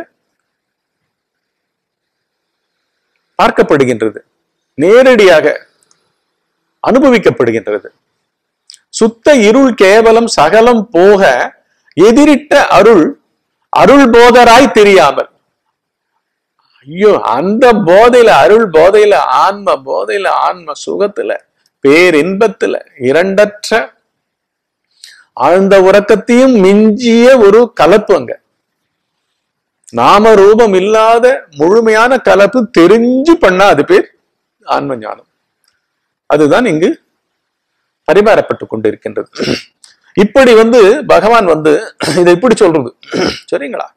பார்க்கப்படுகின்றது, நேரடியாக அனுபவிக்கப்படுகின்றது. சுத்த இருள் கேவலம் சகலம் போக எதிரிட்ட அருள் போதராய் தெரியாமல். ஐயோ, அந்த போதையில, அருள் போதையில, ஆன்ம போதையில, ஆன்ம சுகத்துல, பேரின்பத்துல, இரண்டற்ற ஆழ்ந்த உறக்கத்தையும் மிஞ்சிய ஒரு கலப்பு. அங்க நாம ரூபம் இல்லாத முழுமையான கலப்பு தெரிஞ்சு பண்ணா அது பேர் ஆன்ம ஞானம். அதுதான் இங்கு பரிமாறப்பட்டு கொண்டிருக்கின்றது. இப்படி வந்து பகவான் வந்து இதை இப்படி சொல்றது. சரிங்களா?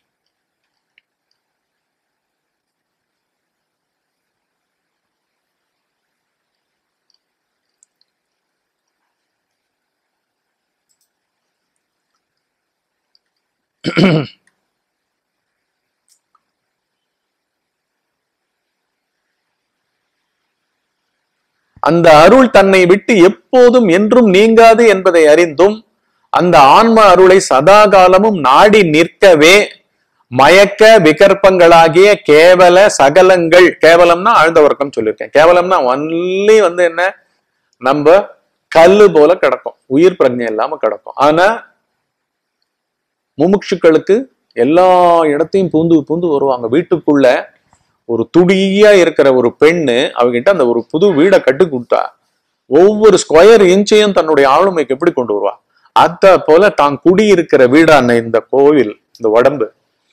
அந்த அருள் தன்னை விட்டு எப்போதும் என்றும் நீங்காது என்பதை அறிந்தும் அந்த ஆன்ம அருளை சதா காலமும் நாடி நிற்கவே மயக்க விகற்பங்களாகிய கேவல சகலங்கள், கேவலம்னா ஆழ்ந்த உறக்கம் சொல்லியிருக்கேன். கேவலம்னா ஒன்லி வந்து என்ன, நம்ம கல்லு போல கிடக்கும், உயிர் பிரஜை இல்லாம கிடக்கும். ஆனா முமுட்சுக்களுக்கு எல்லா இடத்தையும் பூந்து வருவாங்க. வீட்டுக்குள்ள ஒரு துடியா இருக்கிற ஒரு பெண்ணு அவகிட்ட அந்த ஒரு புது வீடை கட்டி கொடுத்தா ஒவ்வொரு ஸ்கொயர் இன்ச்சையும் தன்னுடைய ஆளுமைக்கு எப்படி கொண்டு வருவா, அத போல தான் குடியிருக்கிற வீடான இந்த கோவில், இந்த உடம்பு,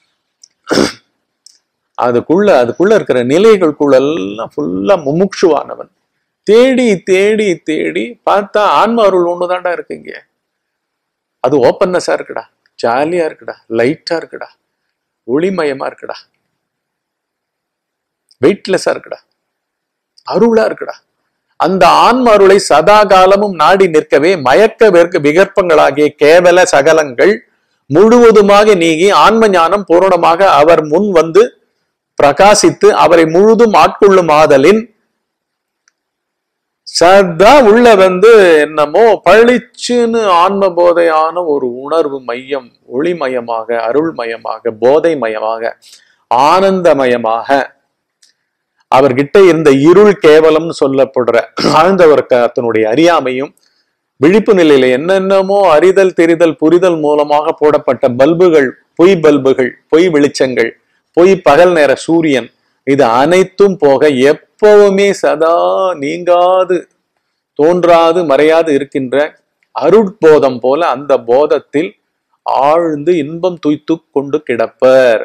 அதுக்குள்ள இருக்கிற நிலைகளுக்குள்ள எல்லாம் ஃபுல்லா முமுட்சுவானவன் தேடி தேடி தேடி பார்த்தா ஆன்ம அருள் ஒண்ணுதான்டா இருக்குங்க. அது ஓப்பன்னஸா இருக்குடா, ஜாலியா இருக்குடா, லைட்டா இருக்குடா, ஒளிமயமா இருக்குடா, வெயிட்லெஸ்ஸா இருக்குடா, அருளா இருக்குடா. அந்த ஆன்ம அருளை சதா காலமும் நாடி நிற்கவே மயக்க விகற்பங்களாகிய கேவல சகலங்கள் முழுவதுமாக நீங்கி ஆன்ம ஞானம் பூரணமாக அவர் முன் வந்து பிரகாசித்து அவரை முழுதும் ஆட்கொள்ளும் ஆதலின் சதா உள்ள வந்து என்னமோ பளிச்சுன்னு ஆன்ம போதையான ஒரு உணர்வு மையம், ஒளிமயமாக, அருள்மயமாக, போதைமயமாக, ஆனந்தமயமாக அவர்கிட்ட இருந்த இருள் கேவலம்னு சொல்லப்படுற ஆழ்ந்த வர்க்கத்தினுடைய அறியாமையும் விழிப்பு நிலையில என்னென்னமோ அறிதல் தெரிதல் புரிதல் மூலமாக போடப்பட்ட பல்புகள், பொய் பல்புகள், பொய் வெளிச்சங்கள், பொய் பகல் நேர சூரியன், இது அனைத்தும் போக எப்பவுமே சதா நீங்காது தோன்றாது மறையாது இருக்கின்ற அருட்போதம் போல அந்த போதத்தில் ஆழ்ந்து இன்பம் துய்த்து கொண்டு கிடப்பர்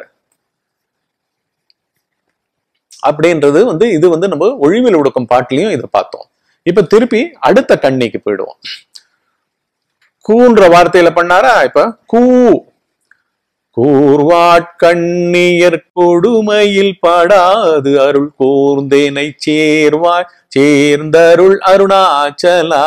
அப்படின்றது வந்து இது வந்து நம்ம ஒழிவில் ஒடுக்கும் பாட்டிலையும் இதை பார்த்தோம். இப்ப திருப்பி அடுத்த கண்ணிக்கு போயிடுவோம். கூன்ற வார்த்தையில பண்ணாரா? இப்ப கூர்வாட்கண்ணியர் கொடுமையில் படாது அருள் கூர்ந்தேனை சேர்வாய் சேர்ந்தருள் அருணாச்சலா.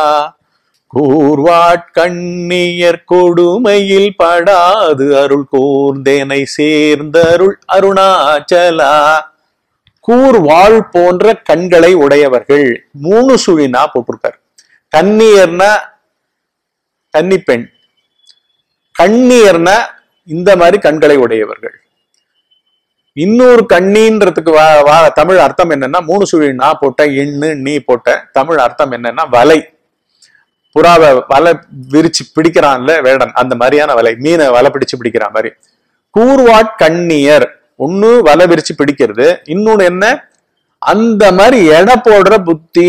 கூர்வாட்கண்ணியர் கொடுமையில் படாது அருள் கூர்ந்தேனை சேர்ந்தருள் அருணாச்சலா. கூர்வாள் போன்ற கண்களை உடையவர்கள். 3 சுழினா போட்டிருக்காரு. கண்ணியர்னா கன்னிப்பெண், கண்ணியர்னா இந்த மாதிரி கண்களை உடையவர்கள். இன்னொரு கண்ணின்றதுக்கு தமிழ் அர்த்தம் என்னன்னா, 3 சுழினா போட்ட எண்ணு நீ போட்ட தமிழ் அர்த்தம் என்னன்னா வலை. புறாவை வலை விரிச்சு பிடிக்கிறான்ல வேடன், அந்த மாதிரியான வலை, மீனை வலை பிடிச்சு பிடிக்கிற மாதிரி. கூர்வாட் கண்ணியர் ஒண்ணு வலை விரிச்சு பிடிக்கிறது, இன்னொன்னு என்ன, அந்த மாதிரி எடை போடுற புத்தி.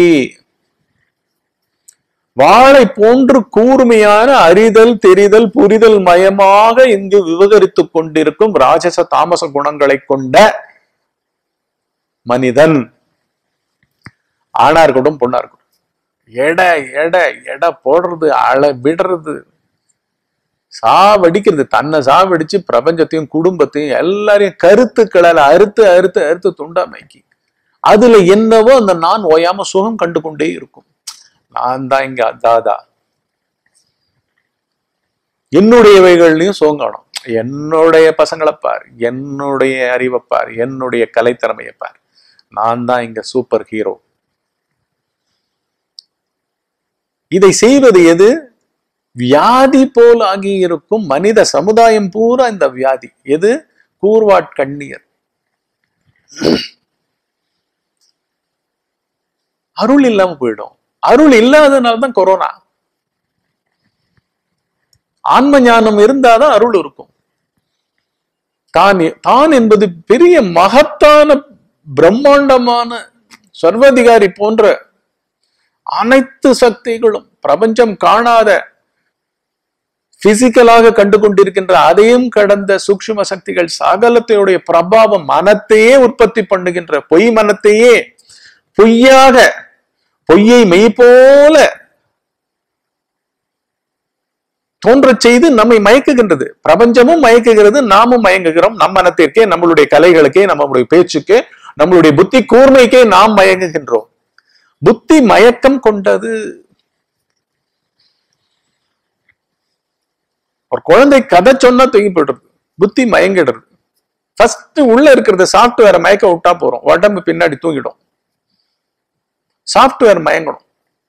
வாளை போன்று கூர்மையான அறிதல் தெரிதல் புரிதல் மயமாக இங்கு விவகரித்துக் கொண்டிருக்கும் ராஜச தாமச குணங்களை கொண்ட மனிதன், ஆணா இருக்கட்டும் பொண்ணா இருக்கட்டும், எடை எடை எடை போடுறது, விடுறது, சாவடிக்கிறது, தன்னை சாவடிச்சு பிரபஞ்சத்தையும் குடும்பத்தையும் எல்லாரையும் கருத்துக்களால் அறுத்து அறுத்து அறுத்து துண்டாமைக்கு அதுல என்னவோ அந்த நான் ஓயாம சுகம் கண்டு கொண்டே இருக்கும். நான் தான் இங்க தாதா, என்னுடையவைகள்லையும் சுகம் காணும். என்னுடைய பசங்களை பார், என்னுடைய அறிவை பார், என்னுடைய கலைத்திறமையை பார், நான் தான் இங்க சூப்பர் ஹீரோ. இதை செய்வது எது? வியாதி போல் ஆகி இருக்கும் மனித சமுதாயம் பூரா இந்த வியாதி. எது? கூர்வாட்கண்ணியர். அருள் இல்லாம போயிடும். அருள் இல்லாதனால்தான் கொரோனா. ஆன்ம ஞானம் இருந்தாதான் அருள் இருக்கும். தான் என்பது பெரிய மகத்தான பிரம்மாண்டமான சர்வாதிகாரி போன்ற அனைத்து சக்திகளும் பிரபஞ்சம் காணாத பிசிக்கலாக கண்டு கொண்டிருக்கின்ற அதையும் கடந்த சூக்ஷ்ம சக்திகள் சகலத்தையுடைய பிரபாவம் மனத்தையே உற்பத்தி பண்ணுகின்ற பொய் மனத்தையே பொய்யாக, பொய்யை மெய் போல தோன்றச் செய்து நம்மை மயக்குகின்றது. பிரபஞ்சமும் மயக்குகிறது, நாமும் மயங்குகிறோம். நம் மனத்திற்கே, நம்மளுடைய கலைகளுக்கே, நம்மளுடைய பேச்சுக்கே, நம்மளுடைய புத்தி கூர்மைக்கே நாம் மயங்குகின்றோம். புத்தி மயக்கம் கொண்டது. ஒரு குழந்தை கதை சொன்னா தூங்கி போயிடுறது, புத்தி மயங்கிடுறது. ஃபர்ஸ்ட் உள்ள இருக்கிறது சாப்ட்வேரை மயக்க விட்டா போறோம், உடம்பு பின்னாடி தூங்கிடும். சாப்ட்வேர் மயங்கணும்.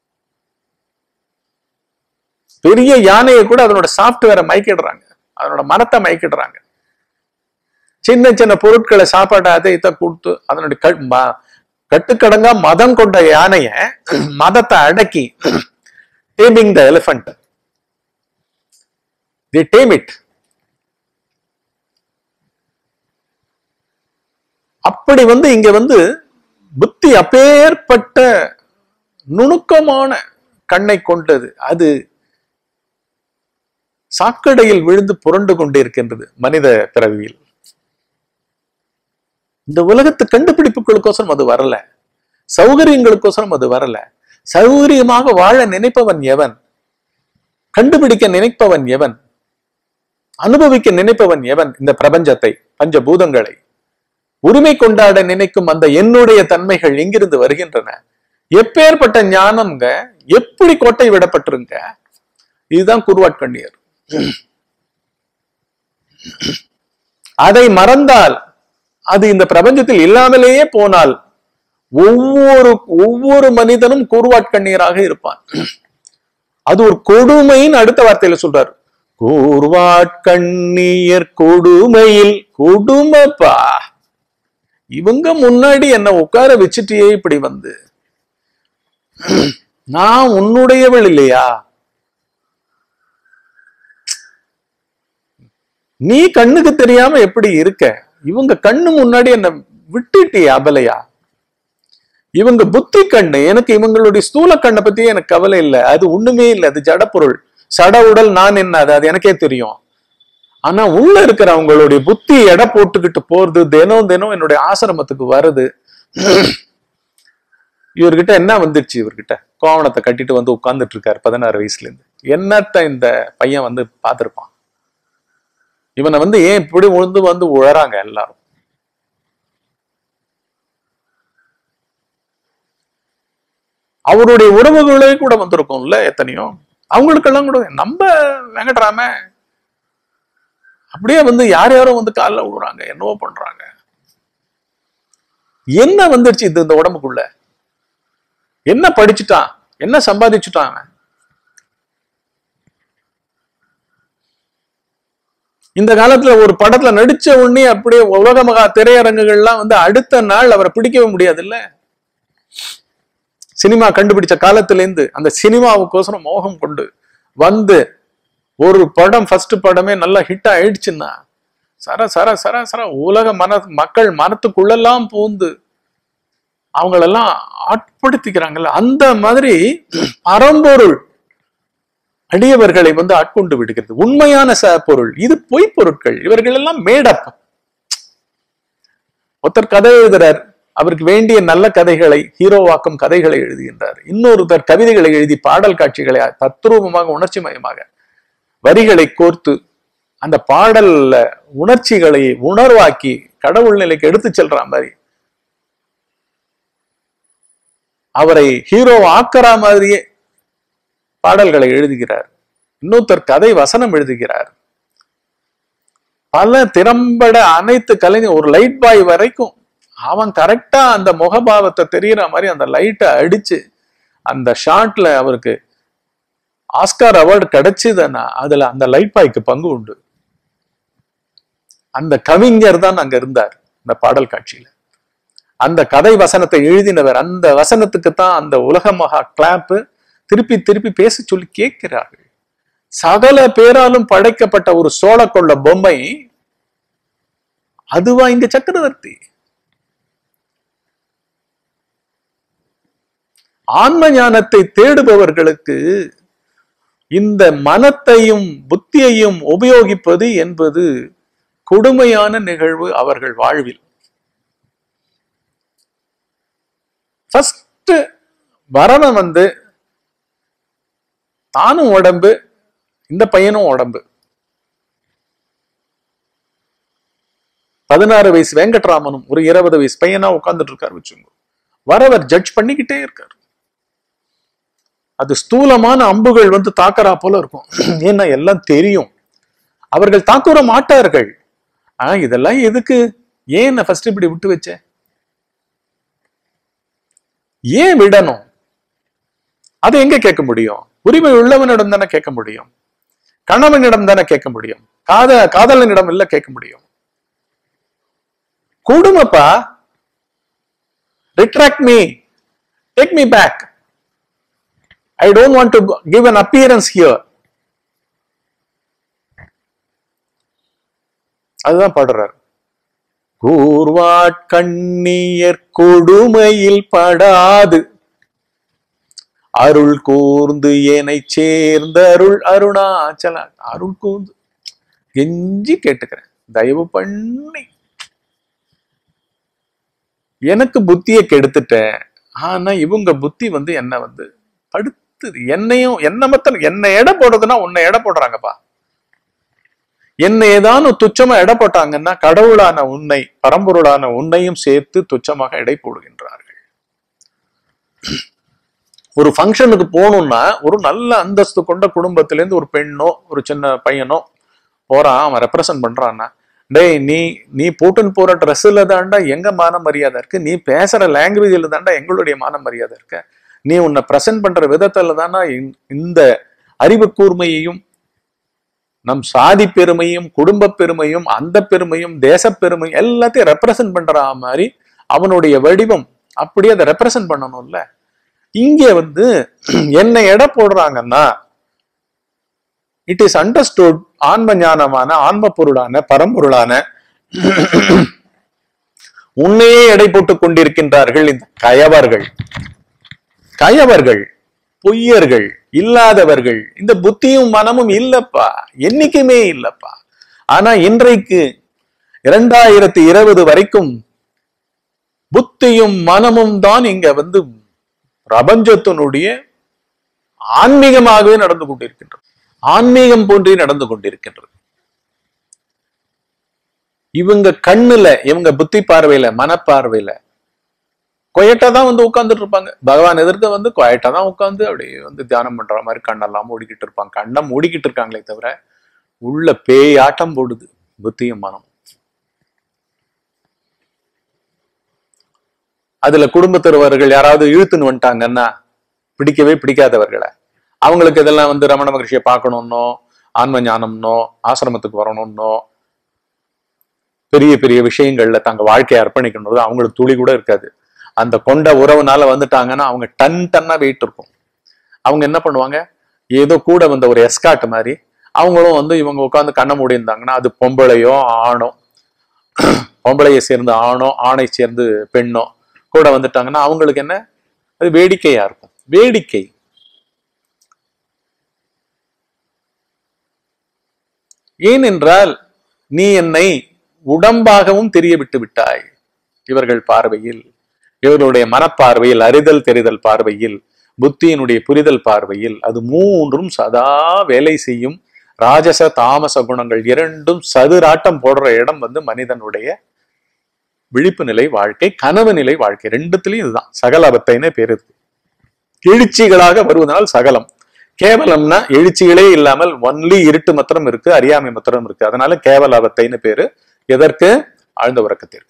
பெரிய யானையை கூட அதனோட சாப்ட்வேரை மயக்கிடுறாங்க, அதனோட மனத்தை மயக்கிடுறாங்க. சின்ன சின்ன பொருட்களை சாப்பாட்டை அதை இதை கொடுத்து அதனுடைய கட்டுக்கடங்கா மதம் கொண்ட யானைய மதத்தை அடக்கி, taming the elephant, they tame it. அப்படி இங்க புத்தி அப்பேற்பட்ட நுணுக்கமான கண்ணை கொண்டது. அது சாக்கடையில் விழுந்து புரண்டு கொண்டிருக்கின்றது மனித பிறவியில். இந்த உலகத்து கண்டுபிடிப்புகளுக்கோசரம் அது வரல, சௌகரியங்களுக்கோசரம் அது வரல. சௌகரியமாக வாழ நினைப்பவன் எவன்? கண்டுபிடிக்க நினைப்பவன் எவன்? அனுபவிக்க நினைப்பவன் எவன்? இந்த பிரபஞ்சத்தை, பஞ்சபூதங்களை உரிமை கொண்டாட நினைக்கும் அந்த என்னுடைய தன்மைகள் எங்கிருந்து வருகின்றன? எப்பேற்பட்ட ஞானம்ங்க, எப்படி கோட்டை விடப்பட்டிருங்க. இதுதான் குருவாட்கண்ணியர். அதை மறந்தால், அது இந்த பிரபஞ்சத்தில் இல்லாமலேயே போனால் ஒவ்வொரு மனிதனும் கூர்வாட்கண்ணீராக இருப்பான். அது ஒரு கொடுமைன்னு அடுத்த வார்த்தையில சொல்றாரு. கூர்வாட்கண்ணீர் கொடுமையில் கொடுமைப்பா. இவங்க முன்னாடி என்ன உட்கார வச்சுட்டியே இப்படி வந்து, நான் உன்னுடையவள் இல்லையா? நீ கண்ணுக்கு தெரியாம எப்படி இருக்க? இவங்க கண்ணு முன்னாடி என்ன விட்டுட்டியா அபலையா? இவங்க புத்தி கண்ணு. எனக்கு இவங்களுடைய ஸ்தூல கண்ணை பத்தி எனக்கு கவலை இல்லை. அது ஒண்ணுமே இல்லை. அது ஜடப்பொருள், சட உடல். நான் என்ன அது எனக்கே தெரியும். ஆனா உள்ள இருக்கிற அவங்களுடைய புத்தி எடை போட்டுக்கிட்டு போறது தினம் தினம் என்னுடைய ஆசிரமத்துக்கு வருது. இவர்கிட்ட என்ன வந்துடுச்சு? இவர்கிட்ட கோவணத்தை கட்டிட்டு வந்து உட்கார்ந்துட்டு இருக்காரு 16 வயசுல இருந்து. என்னத்த இந்த பையன் வந்து பார்த்திருப்பான்? இவனை வந்து ஏன் இப்படி வந்து உழறாங்க எல்லாரும்? அவருடைய உறவுகளே கூட வந்திருக்கும்ல எத்தனையோ. அவங்களுக்கெல்லாம் கூட நம்ம வெங்கட்ராம அப்படியே வந்து யார் யாரும் வந்து காலில் விடுறாங்க, என்னவோ பண்றாங்க. என்ன வந்துடுச்சு இந்த உடம்புக்குள்ள? என்ன படிச்சுட்டான்? என்ன சம்பாதிச்சுட்டான்? இந்த காலத்துல ஒரு படத்துல நடிச்ச உடனே அப்படியே உலக மகா திரையரங்குகள்லாம் வந்து அடுத்த நாள் அவரை பிடிக்கவே முடியாது இல்ல. சினிமா கண்டுபிடிச்ச காலத்துல இருந்து அந்த சினிமாவுக்கோசரம் மோகம் கொண்டு வந்து ஒரு படம், ஃபர்ஸ்ட் படமே நல்லா ஹிட் ஆயிடுச்சுன்னா சர சர சர சர உலக மக்கள் மனத்துக்குள்ளெல்லாம் பூந்து அவங்களெல்லாம் ஆட்படுத்திக்கிறாங்கல்ல. அந்த மாதிரி பரம்பொருள் அடியவர்களை வந்து ஆட்கொண்டு விடுகிறது. உண்மையான பொருள் இது பொய் பொருட்கள். இவர்கள் எல்லாம் மேடப். ஒருத்தர் கதை எழுதுறார், அவருக்கு வேண்டிய நல்ல கதைகளை, ஹீரோவாக்கும் கதைகளை எழுதுகின்றார். இன்னொருத்தர் கவிதைகளை எழுதி பாடல் காட்சிகளை தத்ரூபமாக உணர்ச்சி மயமாக வரிகளை கோர்த்து அந்த பாடல்ல உணர்ச்சிகளை உணர்வாக்கி கடவுள் நிலைக்கு எடுத்து செல்ற மாதிரி அவரை ஹீரோ ஆக்கிற மாதிரியே பாடல்களை எழுதுகிறார். இன்னொருத்தர் கதை வசனம் எழுதுகிறார். பல திறம்பட அனைத்து கலைஞர், ஒரு லைட் பாய் வரைக்கும் அவன் கரெக்டா அந்த முகபாவத்தை தெரியற மாதிரி அந்த லைட்டை அடிச்சு அந்த ஷாட்ல அவருக்கு ஆஸ்கார் அவார்டு கிடைச்சதுன்னா அதுல அந்த லைட் பாய்க்கு பங்கு உண்டு. அந்த கவிஞர் தான் அங்க இருந்தார் இந்த பாடல் காட்சியில. அந்த கதை வசனத்தை எழுதினவர், அந்த வசனத்துக்கு தான் அந்த உலக மகா கிளாப்பு திருப்பி திருப்பி பேச சொல்லி கேட்கிறார்கள். சகல பேராலும் படைக்கப்பட்ட ஒரு சோழ கொள்ள பொம்மை அதுவா இங்க சக்கரவர்த்தி? ஆன்ம ஞானத்தை தேடுபவர்களுக்கு இந்த மனத்தையும் புத்தியையும் உபயோகிப்பது என்பது கொடுமையான நிகழ்வு அவர்கள் வாழ்வில். ஃபர்ஸ்ட் வரவன் வந்து தானும் உடம்பு, இந்த பையனும் உடம்பு. 16 வயசு வெங்கட்ராமனும் ஒரு 20 வயசு பையனா உட்கார்ந்துட்டு இருக்காரு வச்சுங்க. வரவர் ஜட்ஜ் பண்ணிக்கிட்டே இருக்காரு. அது ஸ்தூலமான அம்புகள் வந்து தாக்கறா போல இருக்கும். ஏன்னா எல்லாம் தெரியும். அவர்கள் தாக்குற மாட்டார்கள். இதெல்லாம் எதுக்கு? ஏன் ஃபர்ஸ்ட் இப்படி விட்டு வச்ச? ஏன் விடணும்? அதை எங்க கேட்க முடியும்? உரிமை உள்ளவனிடம் தானே கேட்க முடியும். கணவனிடம் தானே கேட்க முடியும். காதலனிடம் இல்ல கேட்க முடியும். கூடுமப்பா, retract me, take me back. I don't want to give an appearance here. அதுதான் பாடுறார். கூர்வாட்கண்ணியர் கொடுமையில் படாது அருள் கூர்ந்து என்னை சேர்ந்த அருள் அருணாச்சல. அருள் கூர்ந்து கெஞ்சி கேட்டுக்கிறேன், தயவு பண்ணி எனக்கு புத்தியை கெடுத்துட்டேன். ஆனா இவங்க புத்தி வந்து என்ன வந்து படுத்துது. என்னையும் என்ன எடை போடுறதுன்னா உன்னை எடை போடுறாங்கப்பா. என்ன ஏதானும் துச்சமா எடை போட்டாங்கன்னா கடவுளான உன்னை, பரம்பொருளான உன்னையும் சேர்த்து துச்சமாக எடை போடுகின்றார்கள். ஒரு ஃபங்க்ஷனுக்கு போகணும்னா ஒரு நல்ல அந்தஸ்து கொண்ட குடும்பத்திலேருந்து ஒரு பெண்ணோ ஒரு சின்ன பையனோ போறான், அவன் ரெப்ரசன்ட் பண்றான்னா டேய், நீ நீ போட்டுன்னு போற ட்ரெஸ்ல தாண்டா எங்க மான மரியாதை இருக்கு, நீ பேசுற லாங்குவேஜ்ல தாண்டா எங்களுடைய மான மரியாதை இருக்கு, நீ உன்னை பிரசன்ட் பண்ற விதத்துல தானா இந்த அறிவு கூர்மையையும் நம் சாதி பெருமையும் குடும்ப பெருமையும் அந்த பெருமையும் தேச பெருமையும் எல்லாத்தையும் ரெப்ரசன்ட் பண்ற மாதிரி அவனுடைய வடிவம் அப்படியே அதை ரெப்ரசன்ட் பண்ணணும்ல. இங்க என்ன எடை போடுறாங்கன்னா, இட் இஸ் அண்டர்ஸ்டுட், ஆன்ம ஞானமான ஆன்ம பொருளான பரம்பொருளான உன்னையே எடை போட்டுக் கொண்டிருக்கின்றார்கள் இந்த கயவர்கள், பொய்யர்கள், இல்லாதவர்கள். இந்த புத்தியும் மனமும் இல்லப்பா, என்னைக்குமே இல்லப்பா. ஆனா இன்றைக்கு 2020 வரைக்கும் புத்தியும் மனமும் தான் இங்க பிரபஞ்சத்தினுடைய ஆன்மீகமாகவே நடந்து கொண்டிருக்கின்றது, ஆன்மீகம் போன்றே நடந்து கொண்டிருக்கின்றது. இவங்க கண்ணுல, இவங்க புத்தி பார்வையில, மனப்பார்வையில கொயட்டா தான் உட்கார்ந்துட்டு இருப்பாங்க. பகவான் எதிர்க்க கொயட்டா தான் உட்காந்து அப்படியே தியானம் பண்ற மாதிரி கண்ணெல்லாம் மூடிக்கிட்டு இருப்பாங்க. கண்ணை மூடிக்கிட்டு இருக்காங்களே தவிர உள்ள பேய் ஆட்டம் போடுது புத்தியும் மனம். அதுல குடும்பத்தினர்கள் யாராவது இழுத்துன்னு வந்துட்டாங்கன்னா, பிடிக்கவே பிடிக்காதவர்களை, அவங்களுக்கு இதெல்லாம் ரமண மகர்ஷியை பார்க்கணும்னோ, ஆன்ம ஞானம்னோ, ஆசிரமத்துக்கு வரணும்னோ, பெரிய பெரிய விஷயங்கள்ல தங்க வாழ்க்கையை அர்ப்பணிக்கணும் அவங்களுக்கு துளி கூட இருக்காது. அந்த கொண்ட உறவுனால வந்துட்டாங்கன்னா அவங்க டன்னா வெயிட் இருக்கும். அவங்க என்ன பண்ணுவாங்க, ஏதோ கூட ஒரு எஸ்காட் மாதிரி அவங்களும் இவங்க உட்காந்து கண்ண மூடி இருந்தாங்கன்னா, அது பொம்பளையோ ஆணோ, பொம்பளையை சேர்ந்து ஆணோ, ஆணை சேர்ந்து பெண்ணோ கூட வந்துட்டாங்கன்னா அவங்களுக்கு என்ன, அது வேடிக்கையா இருக்கும். வேடிக்கை. ஏனென்றால் நீ என்னை உடம்பாகவும் தெரிய விட்டு விட்டாய். இவர்கள் பார்வையில், இவர்களுடைய மனப்பார்வையில், அறிதல் தெரிதல் பார்வையில், புத்தியினுடைய புரிதல் பார்வையில் அது மூன்றும் சதா வேலை செய்யும். ராஜச தாமச குணங்கள் இரண்டும் சதுராட்டம் போடுற இடம் மனிதனுடைய விழிப்பு நிலை வாழ்க்கை, கனவு நிலை வாழ்க்கை. ரெண்டுத்திலையும் இதுதான் சகலவத்தைன்னு பேரு. எழுச்சிகளாக வருவதனால் சகலம். கேவலம்னா எழுச்சிகளே இல்லாமல் ஒன்லி இருட்டு மாத்திரம் இருக்கு, அறியாமை மாத்திரம் இருக்கு. அதனால கேவல அவத்தைன்னு பேரு. எதற்கு? ஆழ்ந்த உறக்கத்திற்கு.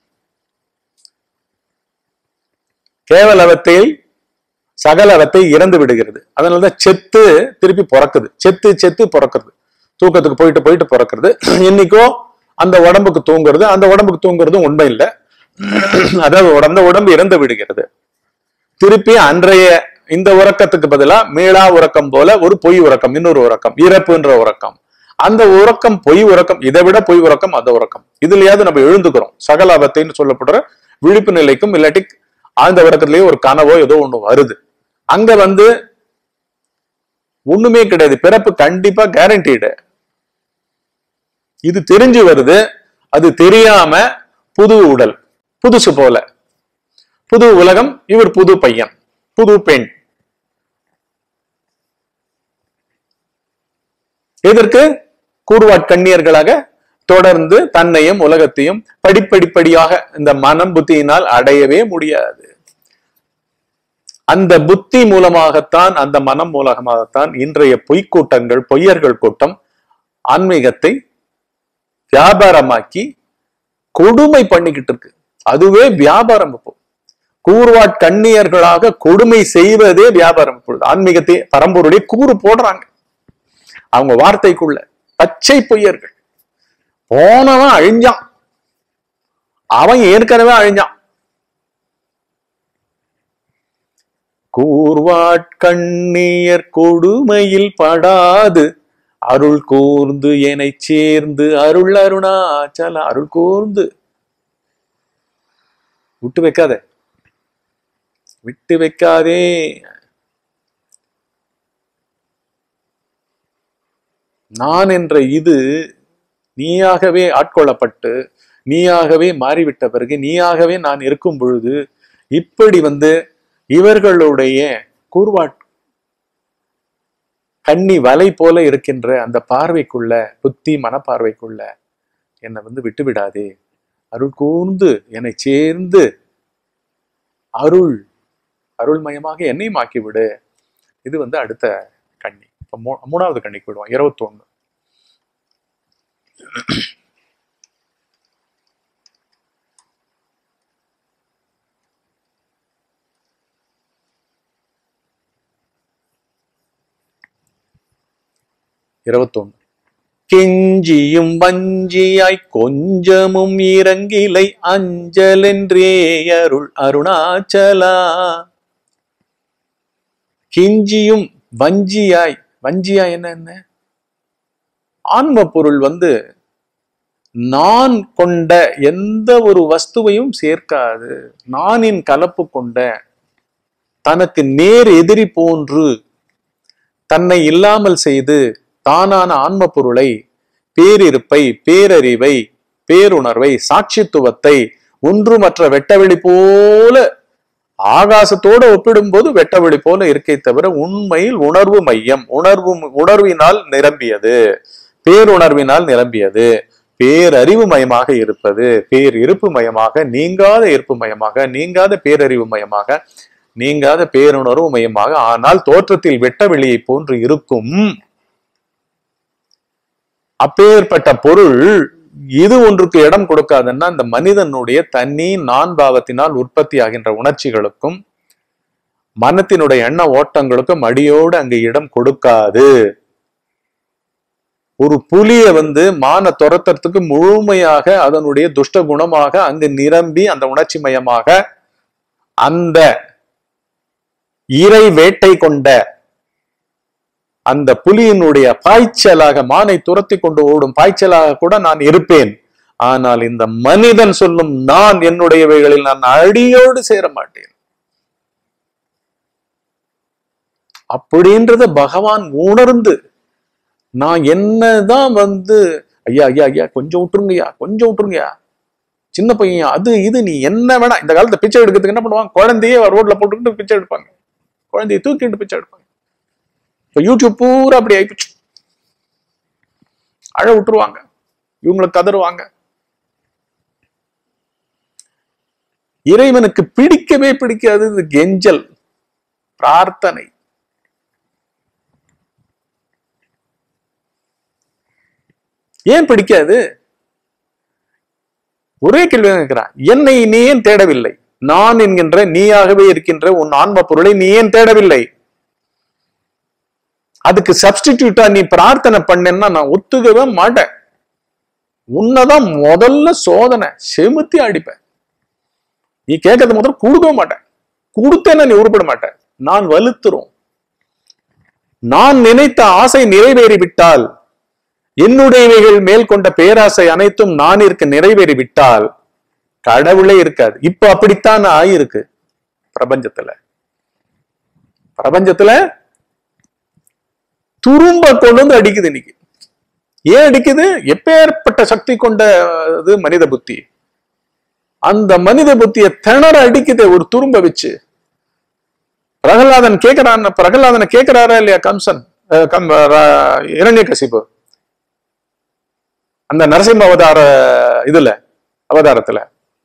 கேவலவத்தில் சகலவத்தை இறந்து விடுகிறது. அதனாலதான் செத்து திருப்பி பிறக்குது, செத்து பிறக்கிறது, தூக்கத்துக்கு போயிட்டு போயிட்டு பிறக்கிறது. இன்னைக்கோ அந்த உடம்புக்கு தூங்குறது, அந்த உடம்புக்கு தூங்குறதும் உண்மை இல்லை. அதாவது அந்த உடம்பு இறந்து விடுகிறது. திருப்பி அன்றைய இந்த உறக்கத்துக்கு பதிலா மீளா உறக்கம் போல ஒரு பொய் உறக்கம், இன்னொரு உறக்கம், இறப்புன்ற உறக்கம். அந்த உறக்கம் பொய் உறக்கம், இதை விட பொய் உறக்கம் அந்த உறக்கம். இதுலயாவது நம்ம எழுந்துக்கிறோம். சகல அவத்தைன்னு சொல்லப்படுற விழிப்பு நிலைக்கும் இல்லாட்டி ஆழ்ந்த உறக்கத்திலேயே ஒரு கனவோ ஏதோ ஒண்ணு வருது. அங்க ஒண்ணுமே கிடையாது, பிறப்பு கண்டிப்பா கேரண்டீடு. இது தெரிஞ்சு வருது, அது தெரியாம புது உடல், புதுசு போல புது உலகம், இவர் புது பையன், புது பெண். எதற்கு? கூர்வாட்கண்ணியர்களாக தொடர்ந்து தன்னையும் உலகத்தையும் படிப்படிப்படியாக இந்த மனம் புத்தியினால் அடையவே முடியாது. அந்த புத்தி மூலமாகத்தான், அந்த மனம் மூலமாகத்தான் இன்றைய பொய்க்கூட்டங்கள், பொய்யர்கள் கூட்டம் ஆன்மீகத்தை வியாபாரமாக்கி கொடுமை பண்ணிக்கிட்டு இருக்கு. அதுவே வியாபாரம். இப்போ கூர்வாட்கண்ணியர்களாக கொடுமை செய்வதே வியாபாரம். ஆன்மீகத்தை பரம்பொருடைய கூறு போடுறாங்க அவங்க வார்த்தைக்குள்ள. பச்சை பொய்யர்கள். போனவன் அழிஞ்சான், அவன் ஏற்கனவே அழிஞ்சான். கூர்வாட்கண்ணியர் கொடுமையில் படாது அருள் கூர்ந்து என்னை சேர்ந்து அருள் அருணாச்சல. அருள் கூர்ந்து விட்டு வைக்காதே, விட்டு வைக்காதே. நான் என்ற இது நீயாகவே ஆட்கொள்ளப்பட்டு நீயாகவே மாறிவிட்ட பிறகு, நீயாகவே நான் இருக்கும் பொழுது இப்படி இவர்களுடைய கூர்வாட் கண்ணி வலை போல இருக்கின்ற அந்த பார்வைக்குள்ள, புத்தி மனப்பார்வைக்குள்ள என்னை விட்டு விடாதே. அருள் கூர்ந்து என்னை சேர்ந்து அருள்மயமாக என்னையும் ஆக்கிவிடு. இது அடுத்த கண்ணி. இப்ப மூணாவது கண்ணிக்கு விடுவோம். 21. 21. கெஞ்சியும் வஞ்சியாய் கொஞ்சமும் இறங்கிலை அஞ்சலென்றே அருள் அருணாச்சலா. கெஞ்சியும் வஞ்சியாய், வஞ்சியாய் என்ன? ஆன்ம பொருள் நான் கொண்ட எந்த ஒரு வஸ்துவையும் சேர்க்காது. நானின் கலப்பு கொண்ட, தனக்கு நேர் எதிரி போன்று தன்னை இல்லாமல் செய்து தானான ஆன்ம பொருளை, பேரிருப்பை, பேரறிவை, பேருணர்வை, சாட்சித்துவத்தை ஒன்றுமற்ற வெட்டவெளி போல, ஆகாசத்தோடு ஒப்பிடும்போது வெட்டவெளி போல இருக்கே தவிர உண்மையில் உணர்வு மையம், உணர்வினால் நிரம்பியது, பேருணர்வினால் நிரம்பியது, பேரறிவு மயமாக இருப்பது, பேரிருப்பு மயமாக, நீங்காத இருப்பு மயமாக, நீங்காத பேரறிவு மயமாக, நீங்காத பேருணர்வு மயமாக, ஆனால் தோற்றத்தில் வெட்டவெளியை போன்று இருக்கும். அப்பேற்பட்ட பொருள் இது ஒன்றுக்கு இடம் கொடுக்காதுன்னா அந்த மனிதனுடைய தனி நான் பாவத்தினால் உற்பத்தி ஆகின்ற உணர்ச்சிகளுக்கும் மனத்தினுடைய எண்ண ஓட்டங்களுக்கும் அடியோடு அங்கு இடம் கொடுக்காது. ஒரு புலிய மான துரத்துறதுக்கு முழுமையாக அதனுடைய துஷ்ட குணமாக அங்கு நிரம்பி அந்த உணர்ச்சி மயமாக அந்த இறை வேட்டை கொண்ட அந்த புலியினுடைய பாய்ச்சலாக, மானை துரத்தி கொண்டு ஓடும் பாய்ச்சலாக கூட நான் இருப்பேன். ஆனால் இந்த மனிதன் சொல்லும் நான் என்னுடையவைகளில் நான் அடியோடு சேர மாட்டேன். அப்படின்றத பகவான் உணர்ந்து, நான் என்னதான் ஐயா ஐயா ஐயா கொஞ்சம் விட்டுருங்கய்யா, கொஞ்சம் விட்டுருங்கய்யா, சின்ன பையன் அது இது நீ என்ன வேணா. இந்த காலத்துல பிச்சை எடுக்கிறதுக்கு என்ன பண்ணுவாங்க? குழந்தையே ரோட்ல போட்டுக்கிட்டு பிச்சை எடுப்பாங்க, குழந்தைய தூக்கிட்டு பிச்சை எடுப்பாங்க. இப்ப யூடியூப் பூரா அப்படி ஆயிப்போச்சு. அழ விட்டுருவாங்க, இவங்களுக்கு கதறுவாங்க. இறைவனுக்கு பிடிக்கவே பிடிக்காது இது கெஞ்சல், பிரார்த்தனை. ஏன் பிடிக்காது? ஒரே கேள்வி கேட்கிறான், என்னை நீ ஏன் தேடவில்லை? நான் என்கின்ற நீயாகவே இருக்கின்ற உன் ஆன்ம பொருளை நீ ஏன் தேடவில்லை? அதுக்கு சப்ஸ்டிடியூட்டா நீ பிரார்த்தனை பண்ணேன்னா நான் ஒத்துக்கவே மாட்டேன். உன்னதான் முதல்ல சோதனை செமுத்தி அடிப்பேன். நீ கேட்கறது முதல்ல கொடுக்கவே மாட்டேன். கொடுத்தேன்னா நீ உருப்பட மாட்டேன். நான் வலுத்துரும். நான் நினைத்த ஆசை நிறைவேறிவிட்டால், என்னுடையவைகள் மேல் கொண்ட பேராசை அனைத்தும் நான் இருக்க நிறைவேறிவிட்டால் கடவுளே இருக்காது. இப்ப அப்படித்தான் ஆயிருக்கு பிரபஞ்சத்துல. பிரபஞ்சத்துல துரும்ப கொண்டு வந்து அடிக்குது இன்னைக்கு. ஏன் அடிக்குது? எப்பேற்பட்ட சக்தி கொண்டது மனித புத்தி. அந்த மனித புத்தியை திணற அடிக்குது ஒரு துரும்ப வச்சு. பிரகலாதனை கேட்கிறாரா இல்லையா கம்சன், இரண்யகசிபு அந்த நரசிம்ம அவதாரத்துல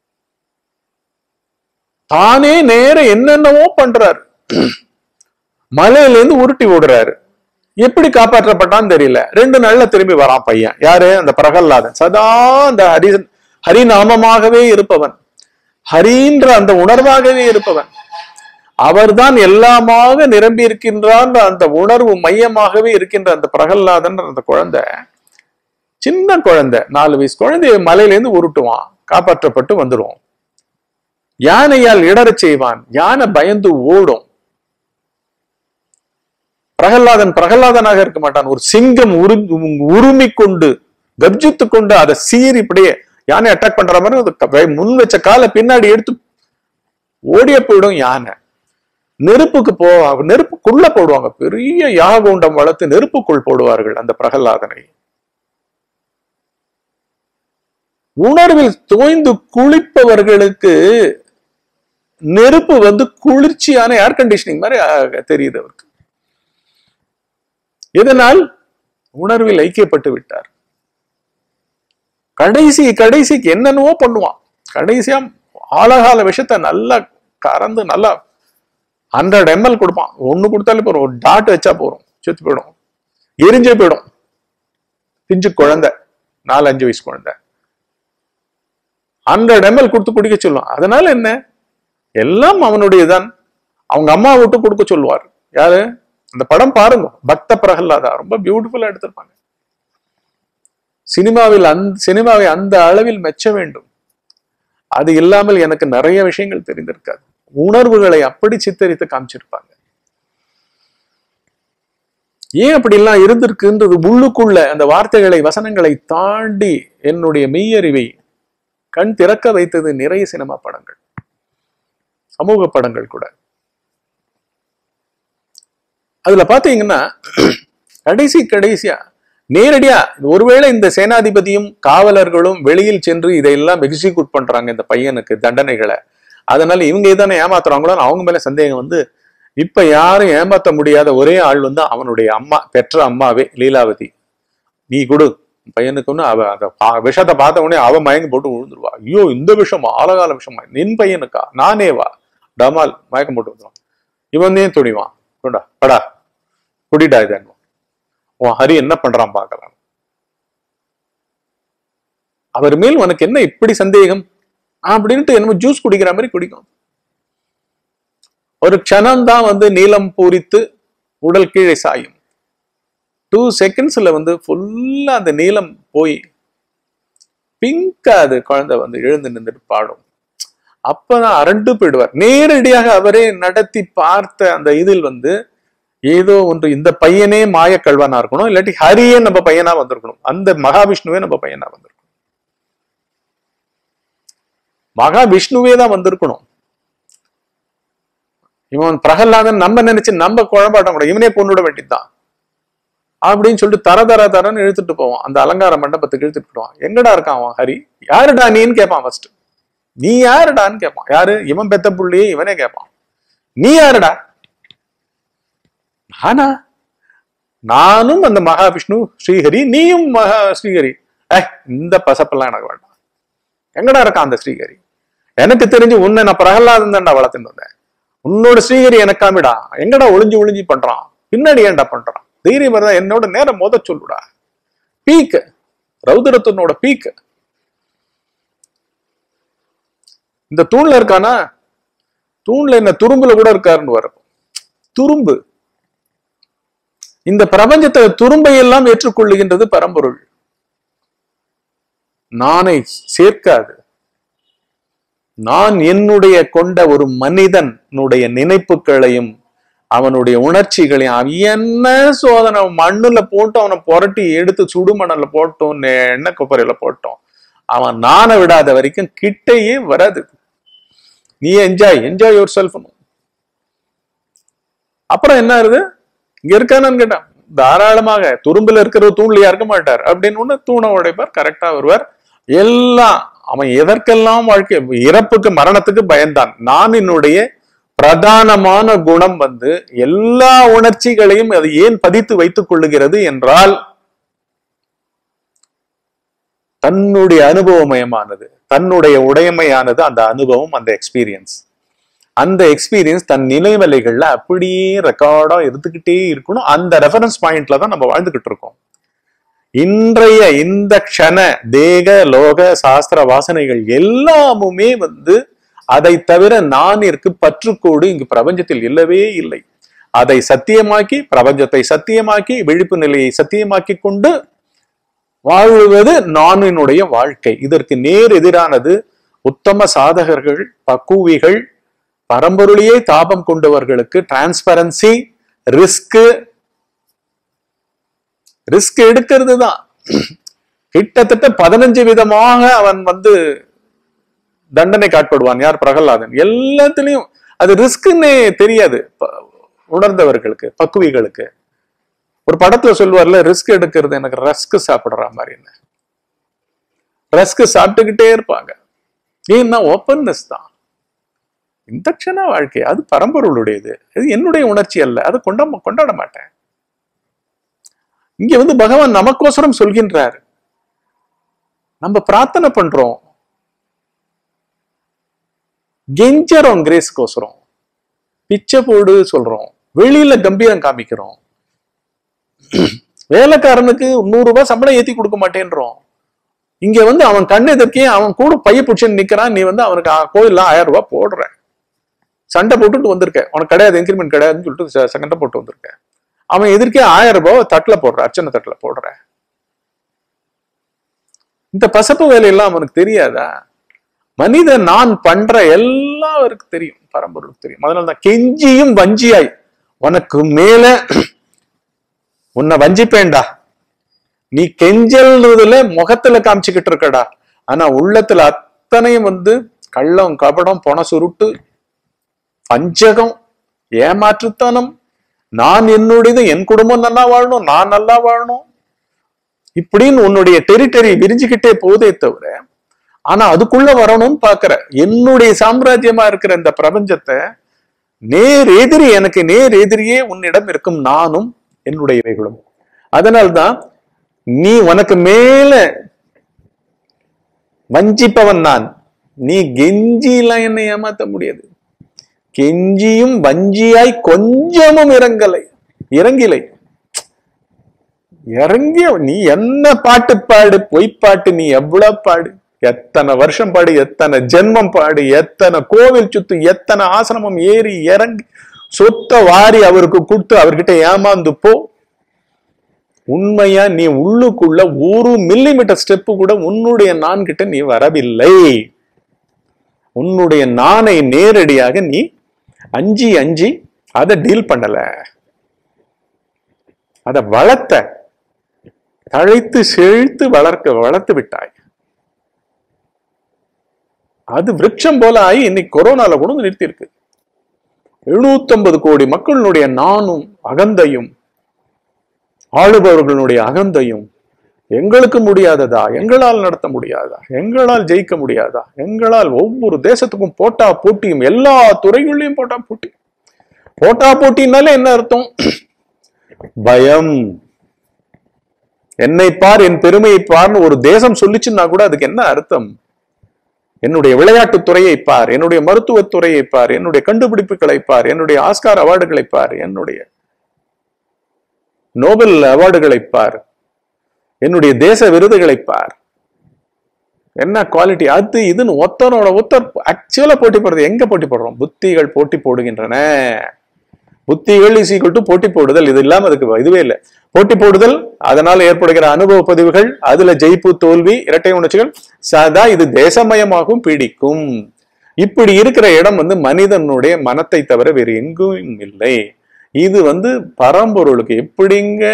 தானே நேர என்னென்னவோ பண்றாரு. மலையில இருந்து உருட்டி ஓடுறாரு. எப்படி காப்பாற்றப்பட்டான்னு தெரியல. 2 நாள்ல திரும்பி வரான் பையன். யாரு? அந்த பிரகலாதன். சதா அந்த ஹரிநாமமாகவே இருப்பவன், ஹரின்ற அந்த உணர்வாகவே இருப்பவன். அவர்தான் எல்லாமாக நிரம்பி இருக்கின்றான். அந்த உணர்வு மையமாகவே இருக்கின்ற அந்த பிரகலாதன் அந்த குழந்தை, சின்ன குழந்தை, 4 வயசு குழந்தைய மலையிலேருந்து உருட்டுவான். காப்பாற்றப்பட்டு வந்துடும். யானையால் இடறச் செய்வான். யானை பயந்து ஓடும். பிரகலாதனாக இருக்க மாட்டான். ஒரு சிங்கம் உருமி கொண்டு கர்ஜித்து கொண்டு அதை சீறி இப்படியே யானை அட்டாக் பண்ற மாதிரி முன் வச்ச காலை பின்னாடி எடுத்து ஓடிய போயிடும் யானை. நெருப்புக்குள்ள போடுவாங்க. பெரிய யாககுண்டம் வளர்த்து நெருப்புக்குள் போடுவார்கள் அந்த பிரகலாதனை. உணர்வில் தோய்ந்து குளிப்பவர்களுக்கு நெருப்பு குளிர்ச்சியான ஏர் கண்டிஷனிங் மாதிரி தெரியுது அவருக்கு. இதனால் உணர்வில் ஐக்கியப்பட்டு விட்டார். கடைசிக்கு என்னென்னவோ பண்ணுவான். கடைசியா ஆழகால விஷயத்த நல்லா கறந்து நல்லா 100 ml கொடுப்பான். ஒண்ணு கொடுத்தாலே போறோம், ஒரு டாட் வச்சா போறோம், செத்து போயிடும், எரிஞ்சே போயிடும். பிஞ்சு குழந்தை, 4-5 வயசு குழந்தை 100 ml கொடுத்து குடிக்க சொல்லுவான். அதனால என்ன? எல்லாம் அவனுடையதான். அவங்க அம்மா விட்டு கொடுக்க சொல்லுவார். யாரு? அந்த படம் பாருங்க, பக்த பிரகலாதா, ரொம்ப பியூட்டிஃபுல்லா எடுத்திருப்பாங்க. சினிமாவை அந்த அளவில் மெச்ச வேண்டும். அது இல்லாமல் எனக்கு நிறைய விஷயங்கள் தெரிந்திருக்காது. உணர்வுகளை அப்படி சித்தரித்து காமிச்சிருப்பாங்க. ஏன் அப்படி எல்லாம் இருந்திருக்குன்றது உள்ளுக்குள்ள அந்த வார்த்தைகளை, வசனங்களை தாண்டி என்னுடைய மெய்யறிவை கண் திறக்க வைத்தது நிறைய சினிமா படங்கள், சமூக படங்கள் கூட. அதுல பாத்தீங்கன்னா கடைசியா நேரடியா ஒருவேளை இந்த சேனாதிபதியும் காவலர்களும் வெளியில் சென்று இதையெல்லாம் எக்ஸிக்யூட் பண்றாங்க இந்த பையனுக்கு தண்டனைகளை, அதனால இவங்க இதானே ஏமாத்துறாங்களோ அவங்க மேல சந்தேகம் வந்து, இப்ப யாரும் ஏமாத்த முடியாத ஒரே ஆள் வந்து அவனுடைய அம்மா, பெற்ற அம்மாவே லீலாவதி. நீ கொடு பையனுக்குன்னு, அவ அந்த விஷத்தை பார்த்த உடனே அவ மயங்கி போட்டு விழுந்துருவா. ஐயோ இந்த விஷமா, ஆழகால விஷமா, நின் பையனுக்கா, நானேவா, டமால் மயக்கம் போட்டு வந்துடும். இவன் தான் துணிவான், கொண்டா படா குடிடா இதன், உன் ஹரி என்ன பண்றான் பார்க்கலாம். அவர் மேல் உனக்கு என்ன இப்படி சந்தேகம் அப்படின்ட்டு என்னமோ ஜூஸ் குடிக்கிற மாதிரி குடிக்கும். ஒரு க்ஷணம் தான் வந்து நீலம் பூரித்து உடல் கீழே சாயும். 2 செகண்ட்ஸ்ல வந்து ஃபுல்லா அந்த நீலம் போய் பிங்கா அது குழந்தை வந்து எழுந்து நின்றுட்டு பாடும். அப்பதான் அரண்டு போயிடுவார். நேரடியாக அவரே நடத்தி பார்த்த அந்த இதில் வந்து ஏதோ ஒன்று, இந்த பையனே மாயக்கல்வனா இருக்கணும், இல்லாட்டி ஹரியே நம்ம பையனா வந்திருக்கணும், அந்த மகாவிஷ்ணுவே நம்ம பையனா வந்திருக்கணும், மகாவிஷ்ணுவே தான் வந்திருக்கணும். இவன் பிரகலாதன் நம்ம நினைச்சு நம்ம குழம்பாட்டம் கூட, இவனே கொண்டுட வேண்டியதுதான் அப்படின்னு சொல்லிட்டு தரன்னு இழுத்துட்டு போவான். அந்த அலங்கார மண்டபத்துக்கு இழுத்துட்டு போவான். எங்கடா இருக்கான் அவன் ஹரி? யாருடா நீன்னு கேட்பான். ஃபர்ஸ்ட் நீ யாருடான்னு கேட்பான். யாரு? இவன் பெத்த புள்ளியே இவனே கேட்பான். நீ யாருடா? ஆனா நானும் அந்த மகாவிஷ்ணு ஸ்ரீஹரி, நீயும் மகா ஸ்ரீஹரி. இந்த பசப்பெல்லாம் எனக்கு வேண்டாம். எங்கடா இருக்கான் அந்த ஸ்ரீஹரி? எனக்கு தெரிஞ்சு உன்னை நான் பிரகலாதன் தான்டா வளர்த்துட்டு வந்தேன். உன்னோட ஸ்ரீஹரி எனக்காமிடா. எங்கடா ஒளிஞ்சு பண்றான்? பின்னாடி ஏன்டா பண்றான்? தைரியம் இருந்தா என்னோட நேரம் மோத சொல்லுடா. பீக் ரௌதரத்தனோட பீக் இந்த தூண்ல இருக்கானா? தூண்ல என்ன துரும்புல கூட இருக்காருன்னு வரும். துரும்பு இந்த பிரபஞ்சத்தை துரும்பை எல்லாம் ஏற்றுக்கொள்ளுகின்றது பரம்பொருள். நானை சேர்க்காது. நான் என்னுடைய கொண்ட ஒரு மனிதனுடைய நினைப்புகளையும் அவனுடைய உணர்ச்சிகளையும் என்ன சோதனை மண்ணுல போட்டு அவனை புரட்டி எடுத்து சுடுமணல்ல போட்டோம், எண்ணெய் கொப்பரையில போட்டோம், அவன் நானை விடாத வரைக்கும் கிட்டையே வராது. நீ என்ஜாய் யுவர் செல்ஃப். அப்புறம் என்ன ஆகுது? இங்க இருக்கானு கேட்டான். தாராளமாக துரும்புல இருக்கிற தூண்லையா இருக்க மாட்டார் அப்படின்னு ஒண்ணு தூண உடைப்பார். கரெக்டா வருவார். எல்லாம் அவன் எதற்கெல்லாம் வாழ்க்கை, இறப்புக்கு மரணத்துக்கு பயந்தான். நான் என்னுடைய பிரதானமான குணம் வந்து எல்லா உணர்ச்சிகளையும் அது ஏன் பதித்து வைத்துக் கொள்ளுகிறது என்றால், தன்னுடைய அனுபவமயமானது, தன்னுடைய உடைமையானது அந்த அனுபவம், அந்த எக்ஸ்பீரியன்ஸ். அந்த எக்ஸ்பீரியன்ஸ் தன் நிலைவலைகள்ல அப்படியே ரெக்கார்டா இருந்துகிட்டே இருக்கணும். அந்த ரெஃபரன்ஸ் பாயிண்ட்ல தான் நம்ம வாழ்ந்துகிட்டு இருக்கோம். இன்றைய இந்த க்ஷண தேக லோக சாஸ்திர வாசனைகள் எல்லாமுமே வந்து அதை தவிர நானிற்கு பற்றுக்கோடு இங்கு பிரபஞ்சத்தில் இல்லவே இல்லை. அதை சத்தியமாக்கி, பிரபஞ்சத்தை சத்தியமாக்கி, விழிப்பு நிலையை சத்தியமாக்கி கொண்டு வாழ்வது நானினுடைய வாழ்க்கை. இதற்கு நேர் எதிரானது உத்தம சாதகர்கள், பக்குவிகள், பரம்பொருளையே தாபம் கொண்டவர்களுக்கு டிரான்ஸ்பரன்சி, ரிஸ்க் எடுக்கிறது தான். கிட்டத்தட்ட 15 விதமாக அவன் வந்து தண்டனை காட்படுவான். யார்? பிரகலாதன். எல்லாத்திலையும் அது ரிஸ்க்னே தெரியாது உணர்ந்தவர்களுக்கு, பக்குவிகளுக்கு. ஒரு படத்துல சொல்லுவார்ல, ரிஸ்க் எடுக்கிறது எனக்கு ரஸ்க் சாப்பிடுற மாதிரி. என்ன ரஸ்க் சாப்பிட்டுக்கிட்டே இருப்பாங்க. ஏன்னா ஓப்பன்னஸ் தான். இந்த க்ஷண வாழ்க்கை அது பரம்பொருளுடையது, இது என்னுடைய உணர்ச்சி அல்ல, அது கொண்டாட மாட்டேன். இங்க வந்து பகவான் நமக்கோசரம் சொல்கின்றார். நம்ம பிரார்த்தனை பண்றோம், கெஞ்சறோம், கிரேஸ்கோசரம் பிச்சை போடு சொல்றோம், வெளியில கம்பீரம் காமிக்கிறோம், வேலைக்காரனுக்கு 100 ரூபாய் சம்பளம் ஏத்தி கொடுக்க மாட்டேன்றோம். இங்க வந்து அவன் கண்ணு எதிர்க்கே அவன் கூட பைய பிடிச்சுன்னு நிக்கிறான். நீ வந்து அவனுக்கு கோயில்ல 1000 ரூபாய் போடுற, சண்டை போட்டுட்டு வந்திருக்க, உனக்கு கிடையாது, இன்கிரிமெண்ட் கிடையாதுன்னு சொல்லிட்டு சண்டை போட்டு வந்திருக்க. அவன் எதிர்க்கே 1000 ரூபாய் தட்டுல போடுற, அர்ச்சனை தட்டுல போடுற. இந்த பசப்பு வேலையெல்லாம் அவனுக்கு தெரியாதா? மனிதன் நான் பண்ற எல்லாருக்கும் தெரியும், பரம்பொருளுக்கு தெரியும். அதனாலதான் கெஞ்சியும் வஞ்சியாய் உனக்கு மேல உன்னை வஞ்சிப்பேன்டா, நீ கெஞ்சல்ன்றதுல முகத்துல காமிச்சுக்கிட்டு இருக்கடா, ஆனா உள்ளத்துல அத்தனையும் கள்ளம், கபடம், பொண சுருட்டு, பஞ்சகம், ஏமாற்றுத்தனம், நான் என்னுடையது, என் குடும்பம் நல்லா வாழணும், நான் நல்லா வாழணும், இப்படின்னு உன்னுடைய டெரிட்டரி விரிஞ்சுக்கிட்டே போதே தவிர, ஆனா அதுக்குள்ள வரணும்னு பாக்குற என்னுடைய சாம்ராஜ்யமா இருக்கிற இந்த பிரபஞ்சத்தை நேர் எதிரி, எனக்கு நேர் எதிரியே உன்னிடம் இருக்கும் நானும் என்னுடையவைகளும். அதனால்தான் நீ உனக்கு மேல வஞ்சிப்பவன் நான், நீ கெஞ்சிலாம் என்னை ஏமாத்த முடியாது. கெஞ்சியும் வஞ்சியாய் கொஞ்சமும் இறங்கிலை. இறங்கிய நீ என்ன பாட்டு பாடு, பொய்ப்பாட்டு, நீ எவ்வளவு பாடு, எத்தனை வருஷம் பாடு, எத்தனை ஜென்மம் பாடு, எத்தனை கோவில் சுத்து, எத்தனை ஆசிரமம் ஏறி இறங்கி சொத்த வாரி அவருக்கு கொடுத்து அவர்கிட்ட ஏமாந்து போ. உண்மையா நீ உள்ளுக்குள்ள 1 மில்லிமீட்டர் ஸ்டெப்பு கூட உன்னுடைய நான் கிட்ட நீ வரவில்லை. உன்னுடைய நானை நேரடியாக நீ அஞ்சி அதை டீல் பண்ணல, அதை வளர்த்த, தழைத்து செழித்து வளர்த்து விட்டாய். அது விருட்சம் போல ஆகி இன்னைக்கு கொரோனால கூட நிறுத்தி இருக்கு. 750 கோடி மக்களுடைய நானும் அகந்தையும், ஆளுபவர்களுடைய அகந்தையும், எங்களுக்கு முடியாததா, எங்களால் நடத்த முடியாதா, எங்களால் ஜெயிக்க முடியாதா, எங்களால் ஒவ்வொரு தேசத்துக்கும் போட்டா போட்டியும், எல்லா துறைகளிலும் போட்டா போட்டி. போட்டா போட்டினாலே என்ன அர்த்தம்? பயம். என்னை பார், என் பெருமையை பார்னு ஒரு தேசம் சொல்லிச்சுன்னா கூட அதுக்கு என்ன அர்த்தம்? என்னுடைய விளையாட்டு துறையை பார், என்னுடைய மருத்துவத்துறையை பார், என்னுடைய கண்டுபிடிப்புகளை பார், என்னுடைய ஆஸ்கார் அவார்டுகளை பார், என்னுடைய நோபல் அவார்டுகளை பார், என்னுடைய தேச விருதுகளை பார், என்ன குவாலிட்டி. அது இதுன்னு ஒருத்தரோட ஒருத்தர் ஆக்சுவலா போட்டி போடுறது. எங்க போட்டி போடுறோம்? புத்திகள் போட்டி போடுகின்றன. புத்திகள் இஸ் ஈக்குவல் டு போட்டி போடுதல். இது இல்லாம அதுக்கு இதுவே இல்லை. போட்டி போடுதல், அதனால ஏற்படுகிற அனுபவ பதிவுகள், அதுல ஜெயிப்பு தோல்வி, இரட்டை உணர்ச்சிகள், சதா இது தேசமயமாகவும் பீடிக்கும். இப்படி இருக்கிற இடம் மனிதனுடைய மனத்தை தவிர வேறு எங்கும் இல்லை. இது பரம்பொருளுக்கு எப்படிங்க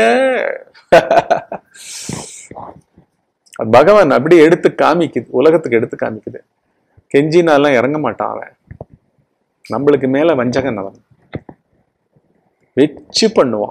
பகவான் அப்படி எடுத்து காமிக்குது, உலகத்துக்கு எடுத்து காமிக்குது. கெஞ்சினாலாம் இறங்க மாட்டான் அவன். நம்மளுக்கு மேல வஞ்சகன் அவன். வச்சு பண்ணுவான்,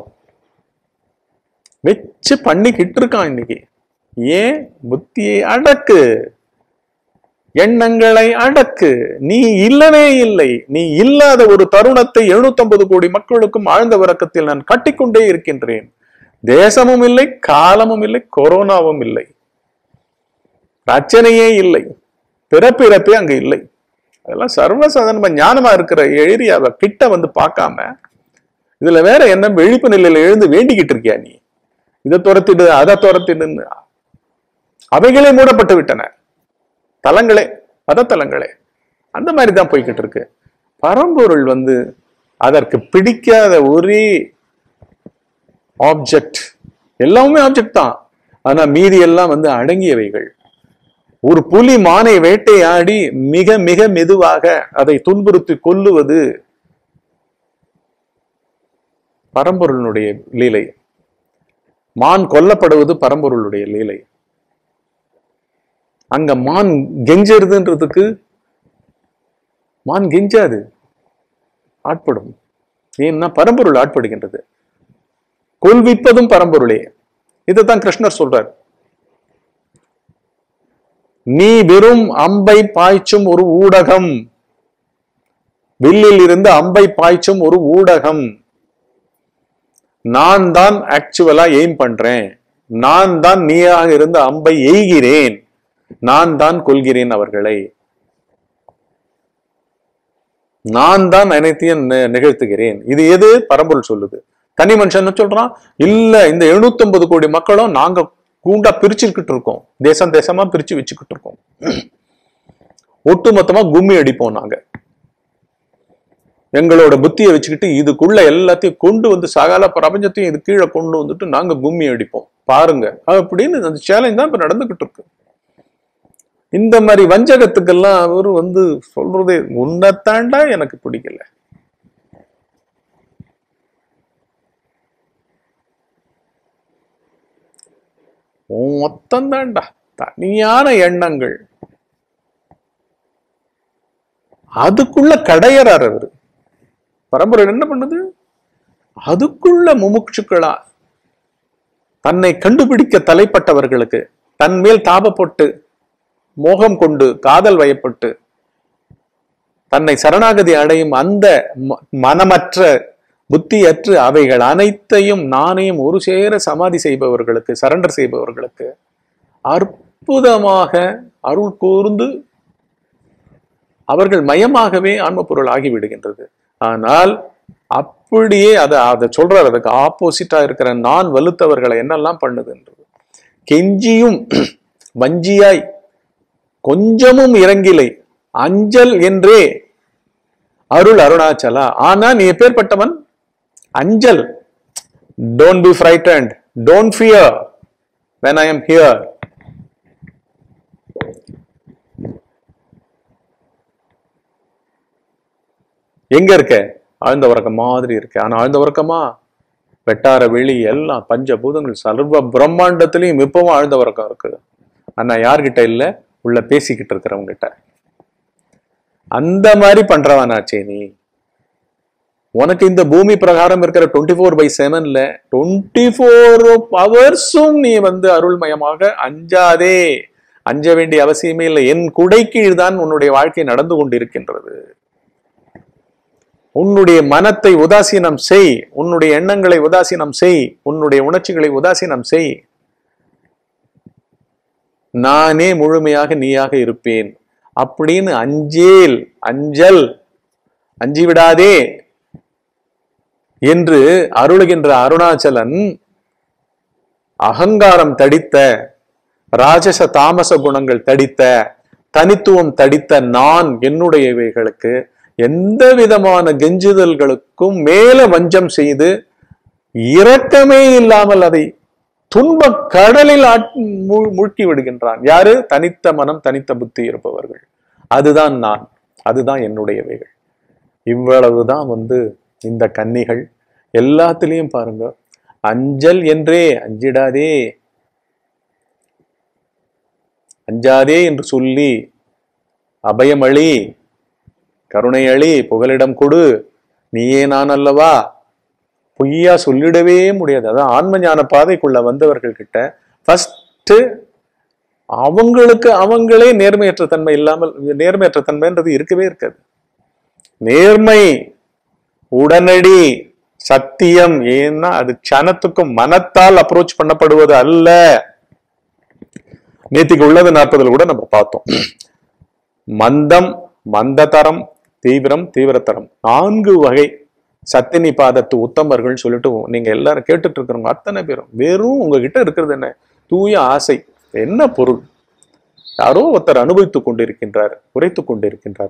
வச்சு பண்ணிக்கிட்டு இருக்கான் இன்னைக்கு. ஏன்? புத்தியை அடக்கு, எண்ணங்களை அடக்கு. நீ இல்லவே இல்லை. நீ இல்லாத ஒரு தருணத்தை 750 கோடி மக்களுக்கும் ஆழ்ந்த உறக்கத்தில் நான் கட்டிக்கொண்டே இருக்கின்றேன். தேசமும் இல்லை, காலமும் இல்லை, கொரோனாவும் இல்லை, பிரச்சனையே இல்லை, பிறப்பிறப்பே அங்க இல்லை. அதெல்லாம் சர்வசாதாரணமா ஞானமா இருக்கிற ஏரியாவை கிட்ட பார்க்காம இதுல வேற என்ன விழிப்பு நிலையில எழுந்து வேண்டிக்கிட்டு இருக்கியா நீ? இதை துரத்திடு, அதை துரத்திடுன்னு அவைகளே மூடப்பட்டு விட்டன. தலங்களே, மதத்தலங்களே அந்த மாதிரிதான் போய்கிட்டு இருக்கு. பரம்பொருள் அதற்கு பிடிக்காத ஒரே ஆப்ஜெக்ட், எல்லாமே ஆப்ஜெக்ட் தான், ஆனா மீதி எல்லாம் அடங்கியவைகள். ஒரு புலி மானை வேட்டையாடி மிக மிக மெதுவாக அதை துன்புறுத்தி கொல்லுவது பரம்பொருளுடைய லீலை. மான் கொல்லப்படுவது பரம்பொருளுடைய லீலை. அங்க மான் கெஞ்சறதுன்றதுக்கு மான் கெஞ்சாது, ஆட்படும். ஏன்னா பரம்பொருள் ஆட்படுகின்றது. கொல்விப்பதும் பரம்பொருளே. இதைத்தான் கிருஷ்ணர் சொல்றார். நீ வெறும் அம்பை பாய்ச்சும் ஒரு ஊடகம், வில்லில் இருந்து அம்பை பாய்ச்சும் ஒரு ஊடகம். நான் தான் ஆக்சுவலா எய்ம் பண்றேன், நான் தான் நீயாக இருந்த அம்பை எய்கிறேன், நான் தான் கொள்கிறேன் அவர்களை, நான் தான் அனைத்தையும் நிகழ்த்துகிறேன். இது எது? பரம்பொருள் சொல்லுது. தனி மனுஷன் சொல்றான், இல்ல இந்த 750 கோடி மக்களும் நாங்க கூண்டா பிரிச்சுக்கிட்டு இருக்கோம், தேசம் தேசமா பிரிச்சு வச்சுக்கிட்டு இருக்கோம், ஒட்டு மொத்தமா கும்மி அடிப்போம் நாங்க. எங்களோட புத்தியை வச்சுக்கிட்டு இதுக்குள்ள எல்லாத்தையும் கொண்டு வந்து சகல பிரபஞ்சத்தையும் இது கீழே கொண்டு வந்துட்டு நாங்க கும்மி அடிப்போம் பாருங்க அப்படின்னு அந்த சேலஞ்ச் தான் இப்ப நடந்துகிட்டு இருக்கு. இந்த மாதிரி வஞ்சகத்துக்கெல்லாம் அவரு வந்து சொல்றதே உன்னத்தாண்டா எனக்கு பிடிக்கல. மொத்தம் தாண்டா தனியான எண்ணங்கள். அதுக்குள்ள கடையறார் அவரு. பரம்பரை என்ன பண்ணுது? அதுக்குள்ள முமுட்சுக்களா தன்னை கண்டுபிடிக்க தலைப்பட்டவர்களுக்கு, தன் மேல் தாபப்பட்டு மோகம் கொண்டு காதல் வயப்பட்டு தன்னை சரணாகதி அடையும் அந்த மனமற்ற புத்தியற்று அவைகள் அனைத்தையும் நாணயம் ஒரு சேர சமாதி செய்பவர்களுக்கு, சரண்டர் செய்பவர்களுக்கு அற்புதமாக அருள் கூர்ந்து அவர்கள் மயமாகவே ஆன்ம பொருள் ஆகிவிடுகின்றது. ஆனால் அப்படியே அதை சொல்றாரு, அதுக்கு ஆப்போசிட்டா இருக்கிற நான் வலுத்தவர்களை என்னெல்லாம் பண்ணுதுன்றது. கெஞ்சியும் வஞ்சியாய் கொஞ்சமும் இறங்கிலை அஞ்சல் என்றே அருள் அருணாச்சலா. ஆனா நீ எப்பேற்பட்டவன்? அஞ்சல். Don't be frightened, don't fear when I am here. எங்க இருக்க? ஆழ்ந்த உறக்கம் மாதிரி இருக்கு. ஆனா ஆழ்ந்த உறக்கமா? வெட்டார வெளி எல்லாம் பஞ்சபூதங்கள் சர்வ பிரம்மாண்டத்திலையும் இப்பவும் ஆழ்ந்த உறக்கம் இருக்குது. ஆனா யார்கிட்ட இல்ல? உள்ள பேசிக்கிட்டு இருக்கிறவங்க கிட்ட. அந்த மாதிரி பண்றவனாச்சே நீ. உனக்கு இந்த பூமி பிரகாரம் இருக்கிற 24/7ல 24 ஹவர்ஸும் நீ வந்து அருள்மயமாக அஞ்சாதே. அஞ்ச வேண்டிய அவசியமே இல்லை. என் குடை கீழ்தான் உன்னுடைய வாழ்க்கை நடந்து கொண்டிருக்கின்றது. உன்னுடைய மனத்தை உதாசீனம் செய், உன்னுடைய எண்ணங்களை உதாசீனம் செய், உன்னுடைய உணர்ச்சிகளை உதாசீனம் செய். நானே முழுமையாக நீயாக இருப்பேன் அப்படின்னு அஞ்சல் அஞ்சிவிடாதே என்று அருளுகின்ற அருணாச்சலன் அகங்காரம் தடித்த, ராஜச தாமச குணங்கள் தடித்த, தனித்துவம் தடித்த நான் என்னுடையவைகளுக்கு எந்த விதமான கெஞ்சுதல்களுக்கும் மேல வஞ்சம் செய்து இரக்கமே இல்லாமல் அதை துன்ப கடலில் மூழ்கி விடுகின்றான். யாரு? தனித்த மனம் தனித்த புத்தி இருப்பவர்கள். அதுதான் நான், அதுதான் என்னுடையவைகள். இவ்வளவுதான் வந்து இந்த கன்னிகள் எல்லாத்திலையும் பாருங்க. அஞ்சல் என்றே அஞ்சிடாதே, அஞ்சாதே என்று சொல்லி அபயமளி, கருணை அளி, புகலிடம் கொடு, நீயே நான் அல்லவா, பொய்யா சொல்லிடவே முடியாது. அதான் ஆன்ம ஞான பாதைக்குள்ள வந்தவர்கள் கிட்ட ஃபர்ஸ்ட் அவங்களுக்கு அவங்களே நேர்மையற்ற தன்மை இல்லாமல், நேர்மையற்ற தன்மைன்றது இருக்கவே இருக்காது. நேர்மை, உடனடி சத்தியம். ஏன்னா அது க்ஷணத்துக்கும் மனத்தால் அப்ரோச் பண்ணப்படுவது அல்ல. நேத்திக்கு உள்ளது 40 கூட நம்ம பார்த்தோம். மந்தம், மந்ததரம், தீவிரம், தீவிரத்தரம், 4 வகை சத்தினி பாதத்து உத்தமர்கள் சொல்லிட்டு நீங்க எல்லாரும் கேட்டுட்டு இருக்கிறவங்க அத்தனை பேரும் வெறும் உங்ககிட்ட இருக்கிறது என்ன? தூய ஆசை. என்ன பொருள்? யாரோ ஒருத்தர் அனுபவித்துக் கொண்டிருக்கின்றார், உரைத்துக் கொண்டிருக்கின்றார்,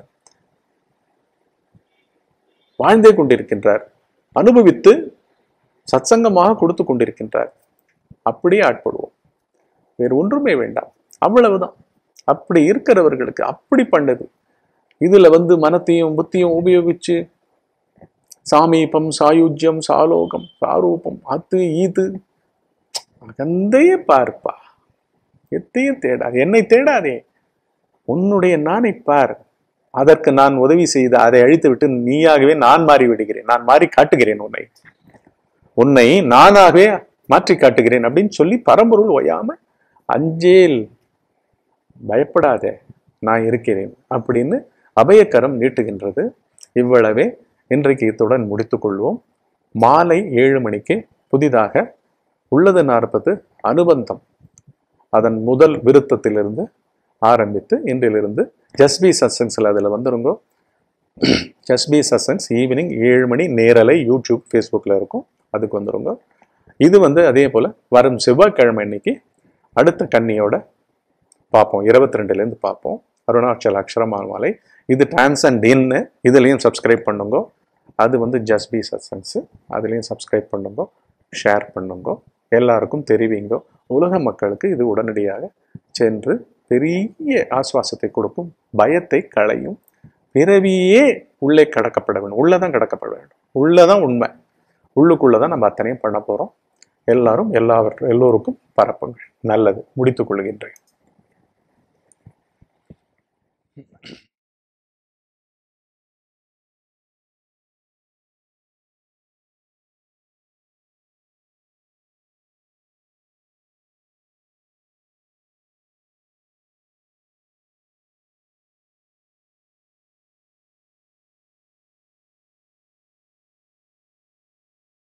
வாழ்ந்தே கொண்டிருக்கின்றார், அனுபவித்து சத்சங்கமாக கொடுத்து கொண்டிருக்கின்றார். அப்படியே ஆட்படுவோம், வேறு ஒன்றுமே வேண்டாம். அவ்வளவுதான். அப்படி இருக்கிறவர்களுக்கு அப்படி பண்ணது. இதுல வந்து மனத்தையும் புத்தியும் உபயோகிச்சு சாமீபம், சாயுஜ்யம், சாலோகம், சாரூபம், அது இது அகந்தையே பார்ப்பா. எத்தையும் தேடாது, என்னை தேடாதே, உன்னுடைய நானை பார். அதற்கு நான் உதவி செய்து அதை அழித்து விட்டு நீயாகவே நான் மாறி விடுகிறேன், நான் மாறி காட்டுகிறேன், உன்னை நானாகவே மாற்றி காட்டுகிறேன் அப்படின்னு சொல்லி பரம்பொருள் ஓயாம அஞ்சேல், பயப்படாத, நான் இருக்கிறேன் அப்படின்னு அபயக்கரம் நீட்டுகின்றது. இவ்வளவே இன்றைக்கு இத்துடன் முடித்துக் கொள்வோம். மாலை 7 மணிக்கு புதிதாக உள்ளது 40 அனுபந்தம், அதன் முதல் விருத்தத்திலிருந்து ஆரம்பித்து இன்றிலிருந்து ஜஸ்பி சத்சங்ஸ்ல அதுல வந்துருங்க. ஜஸ்பி சத்சங்ஸ் ஈவினிங் 7 மணி நேரலை யூடியூப், ஃபேஸ்புக்ல இருக்கும். அதுக்கு வந்துருங்க. இது வந்து அதே போல வரும் செவ்வாய்க்கிழமை இன்னைக்கு அடுத்த கன்னியோட பார்ப்போம். 22 பார்ப்போம். அருணாச்சல அக்ஷரமாலை. இது டிரான்சண்ட் இன்னு, இதுலயும் சப்ஸ்கிரைப் பண்ணுங்க. அது வந்து ஜஸ்பி சத்சங்ஸ். அதுலேயும் சப்ஸ்கிரைப் பண்ணுங்க, ஷேர் பண்ணுங்க, எல்லாருக்கும் தெரிவிங்க. உலக மக்களுக்கு இது உடனடியாக சென்று பெரிய ஆசுவாசத்தை கொடுக்கும், பயத்தை களையும். பிறவியே உள்ளே கடக்கப்பட வேண்டும், உள்ளதான் கடக்கப்பட வேண்டும். உள்ளதான் உண்மை, உள்ளுக்குள்ளதான் நம்ம அத்தனையும் பண்ண போறோம். எல்லாரும் எல்லோருக்கும் பரப்புங்கள். நல்லது. முடித்துக் கொள்கின்றேன்.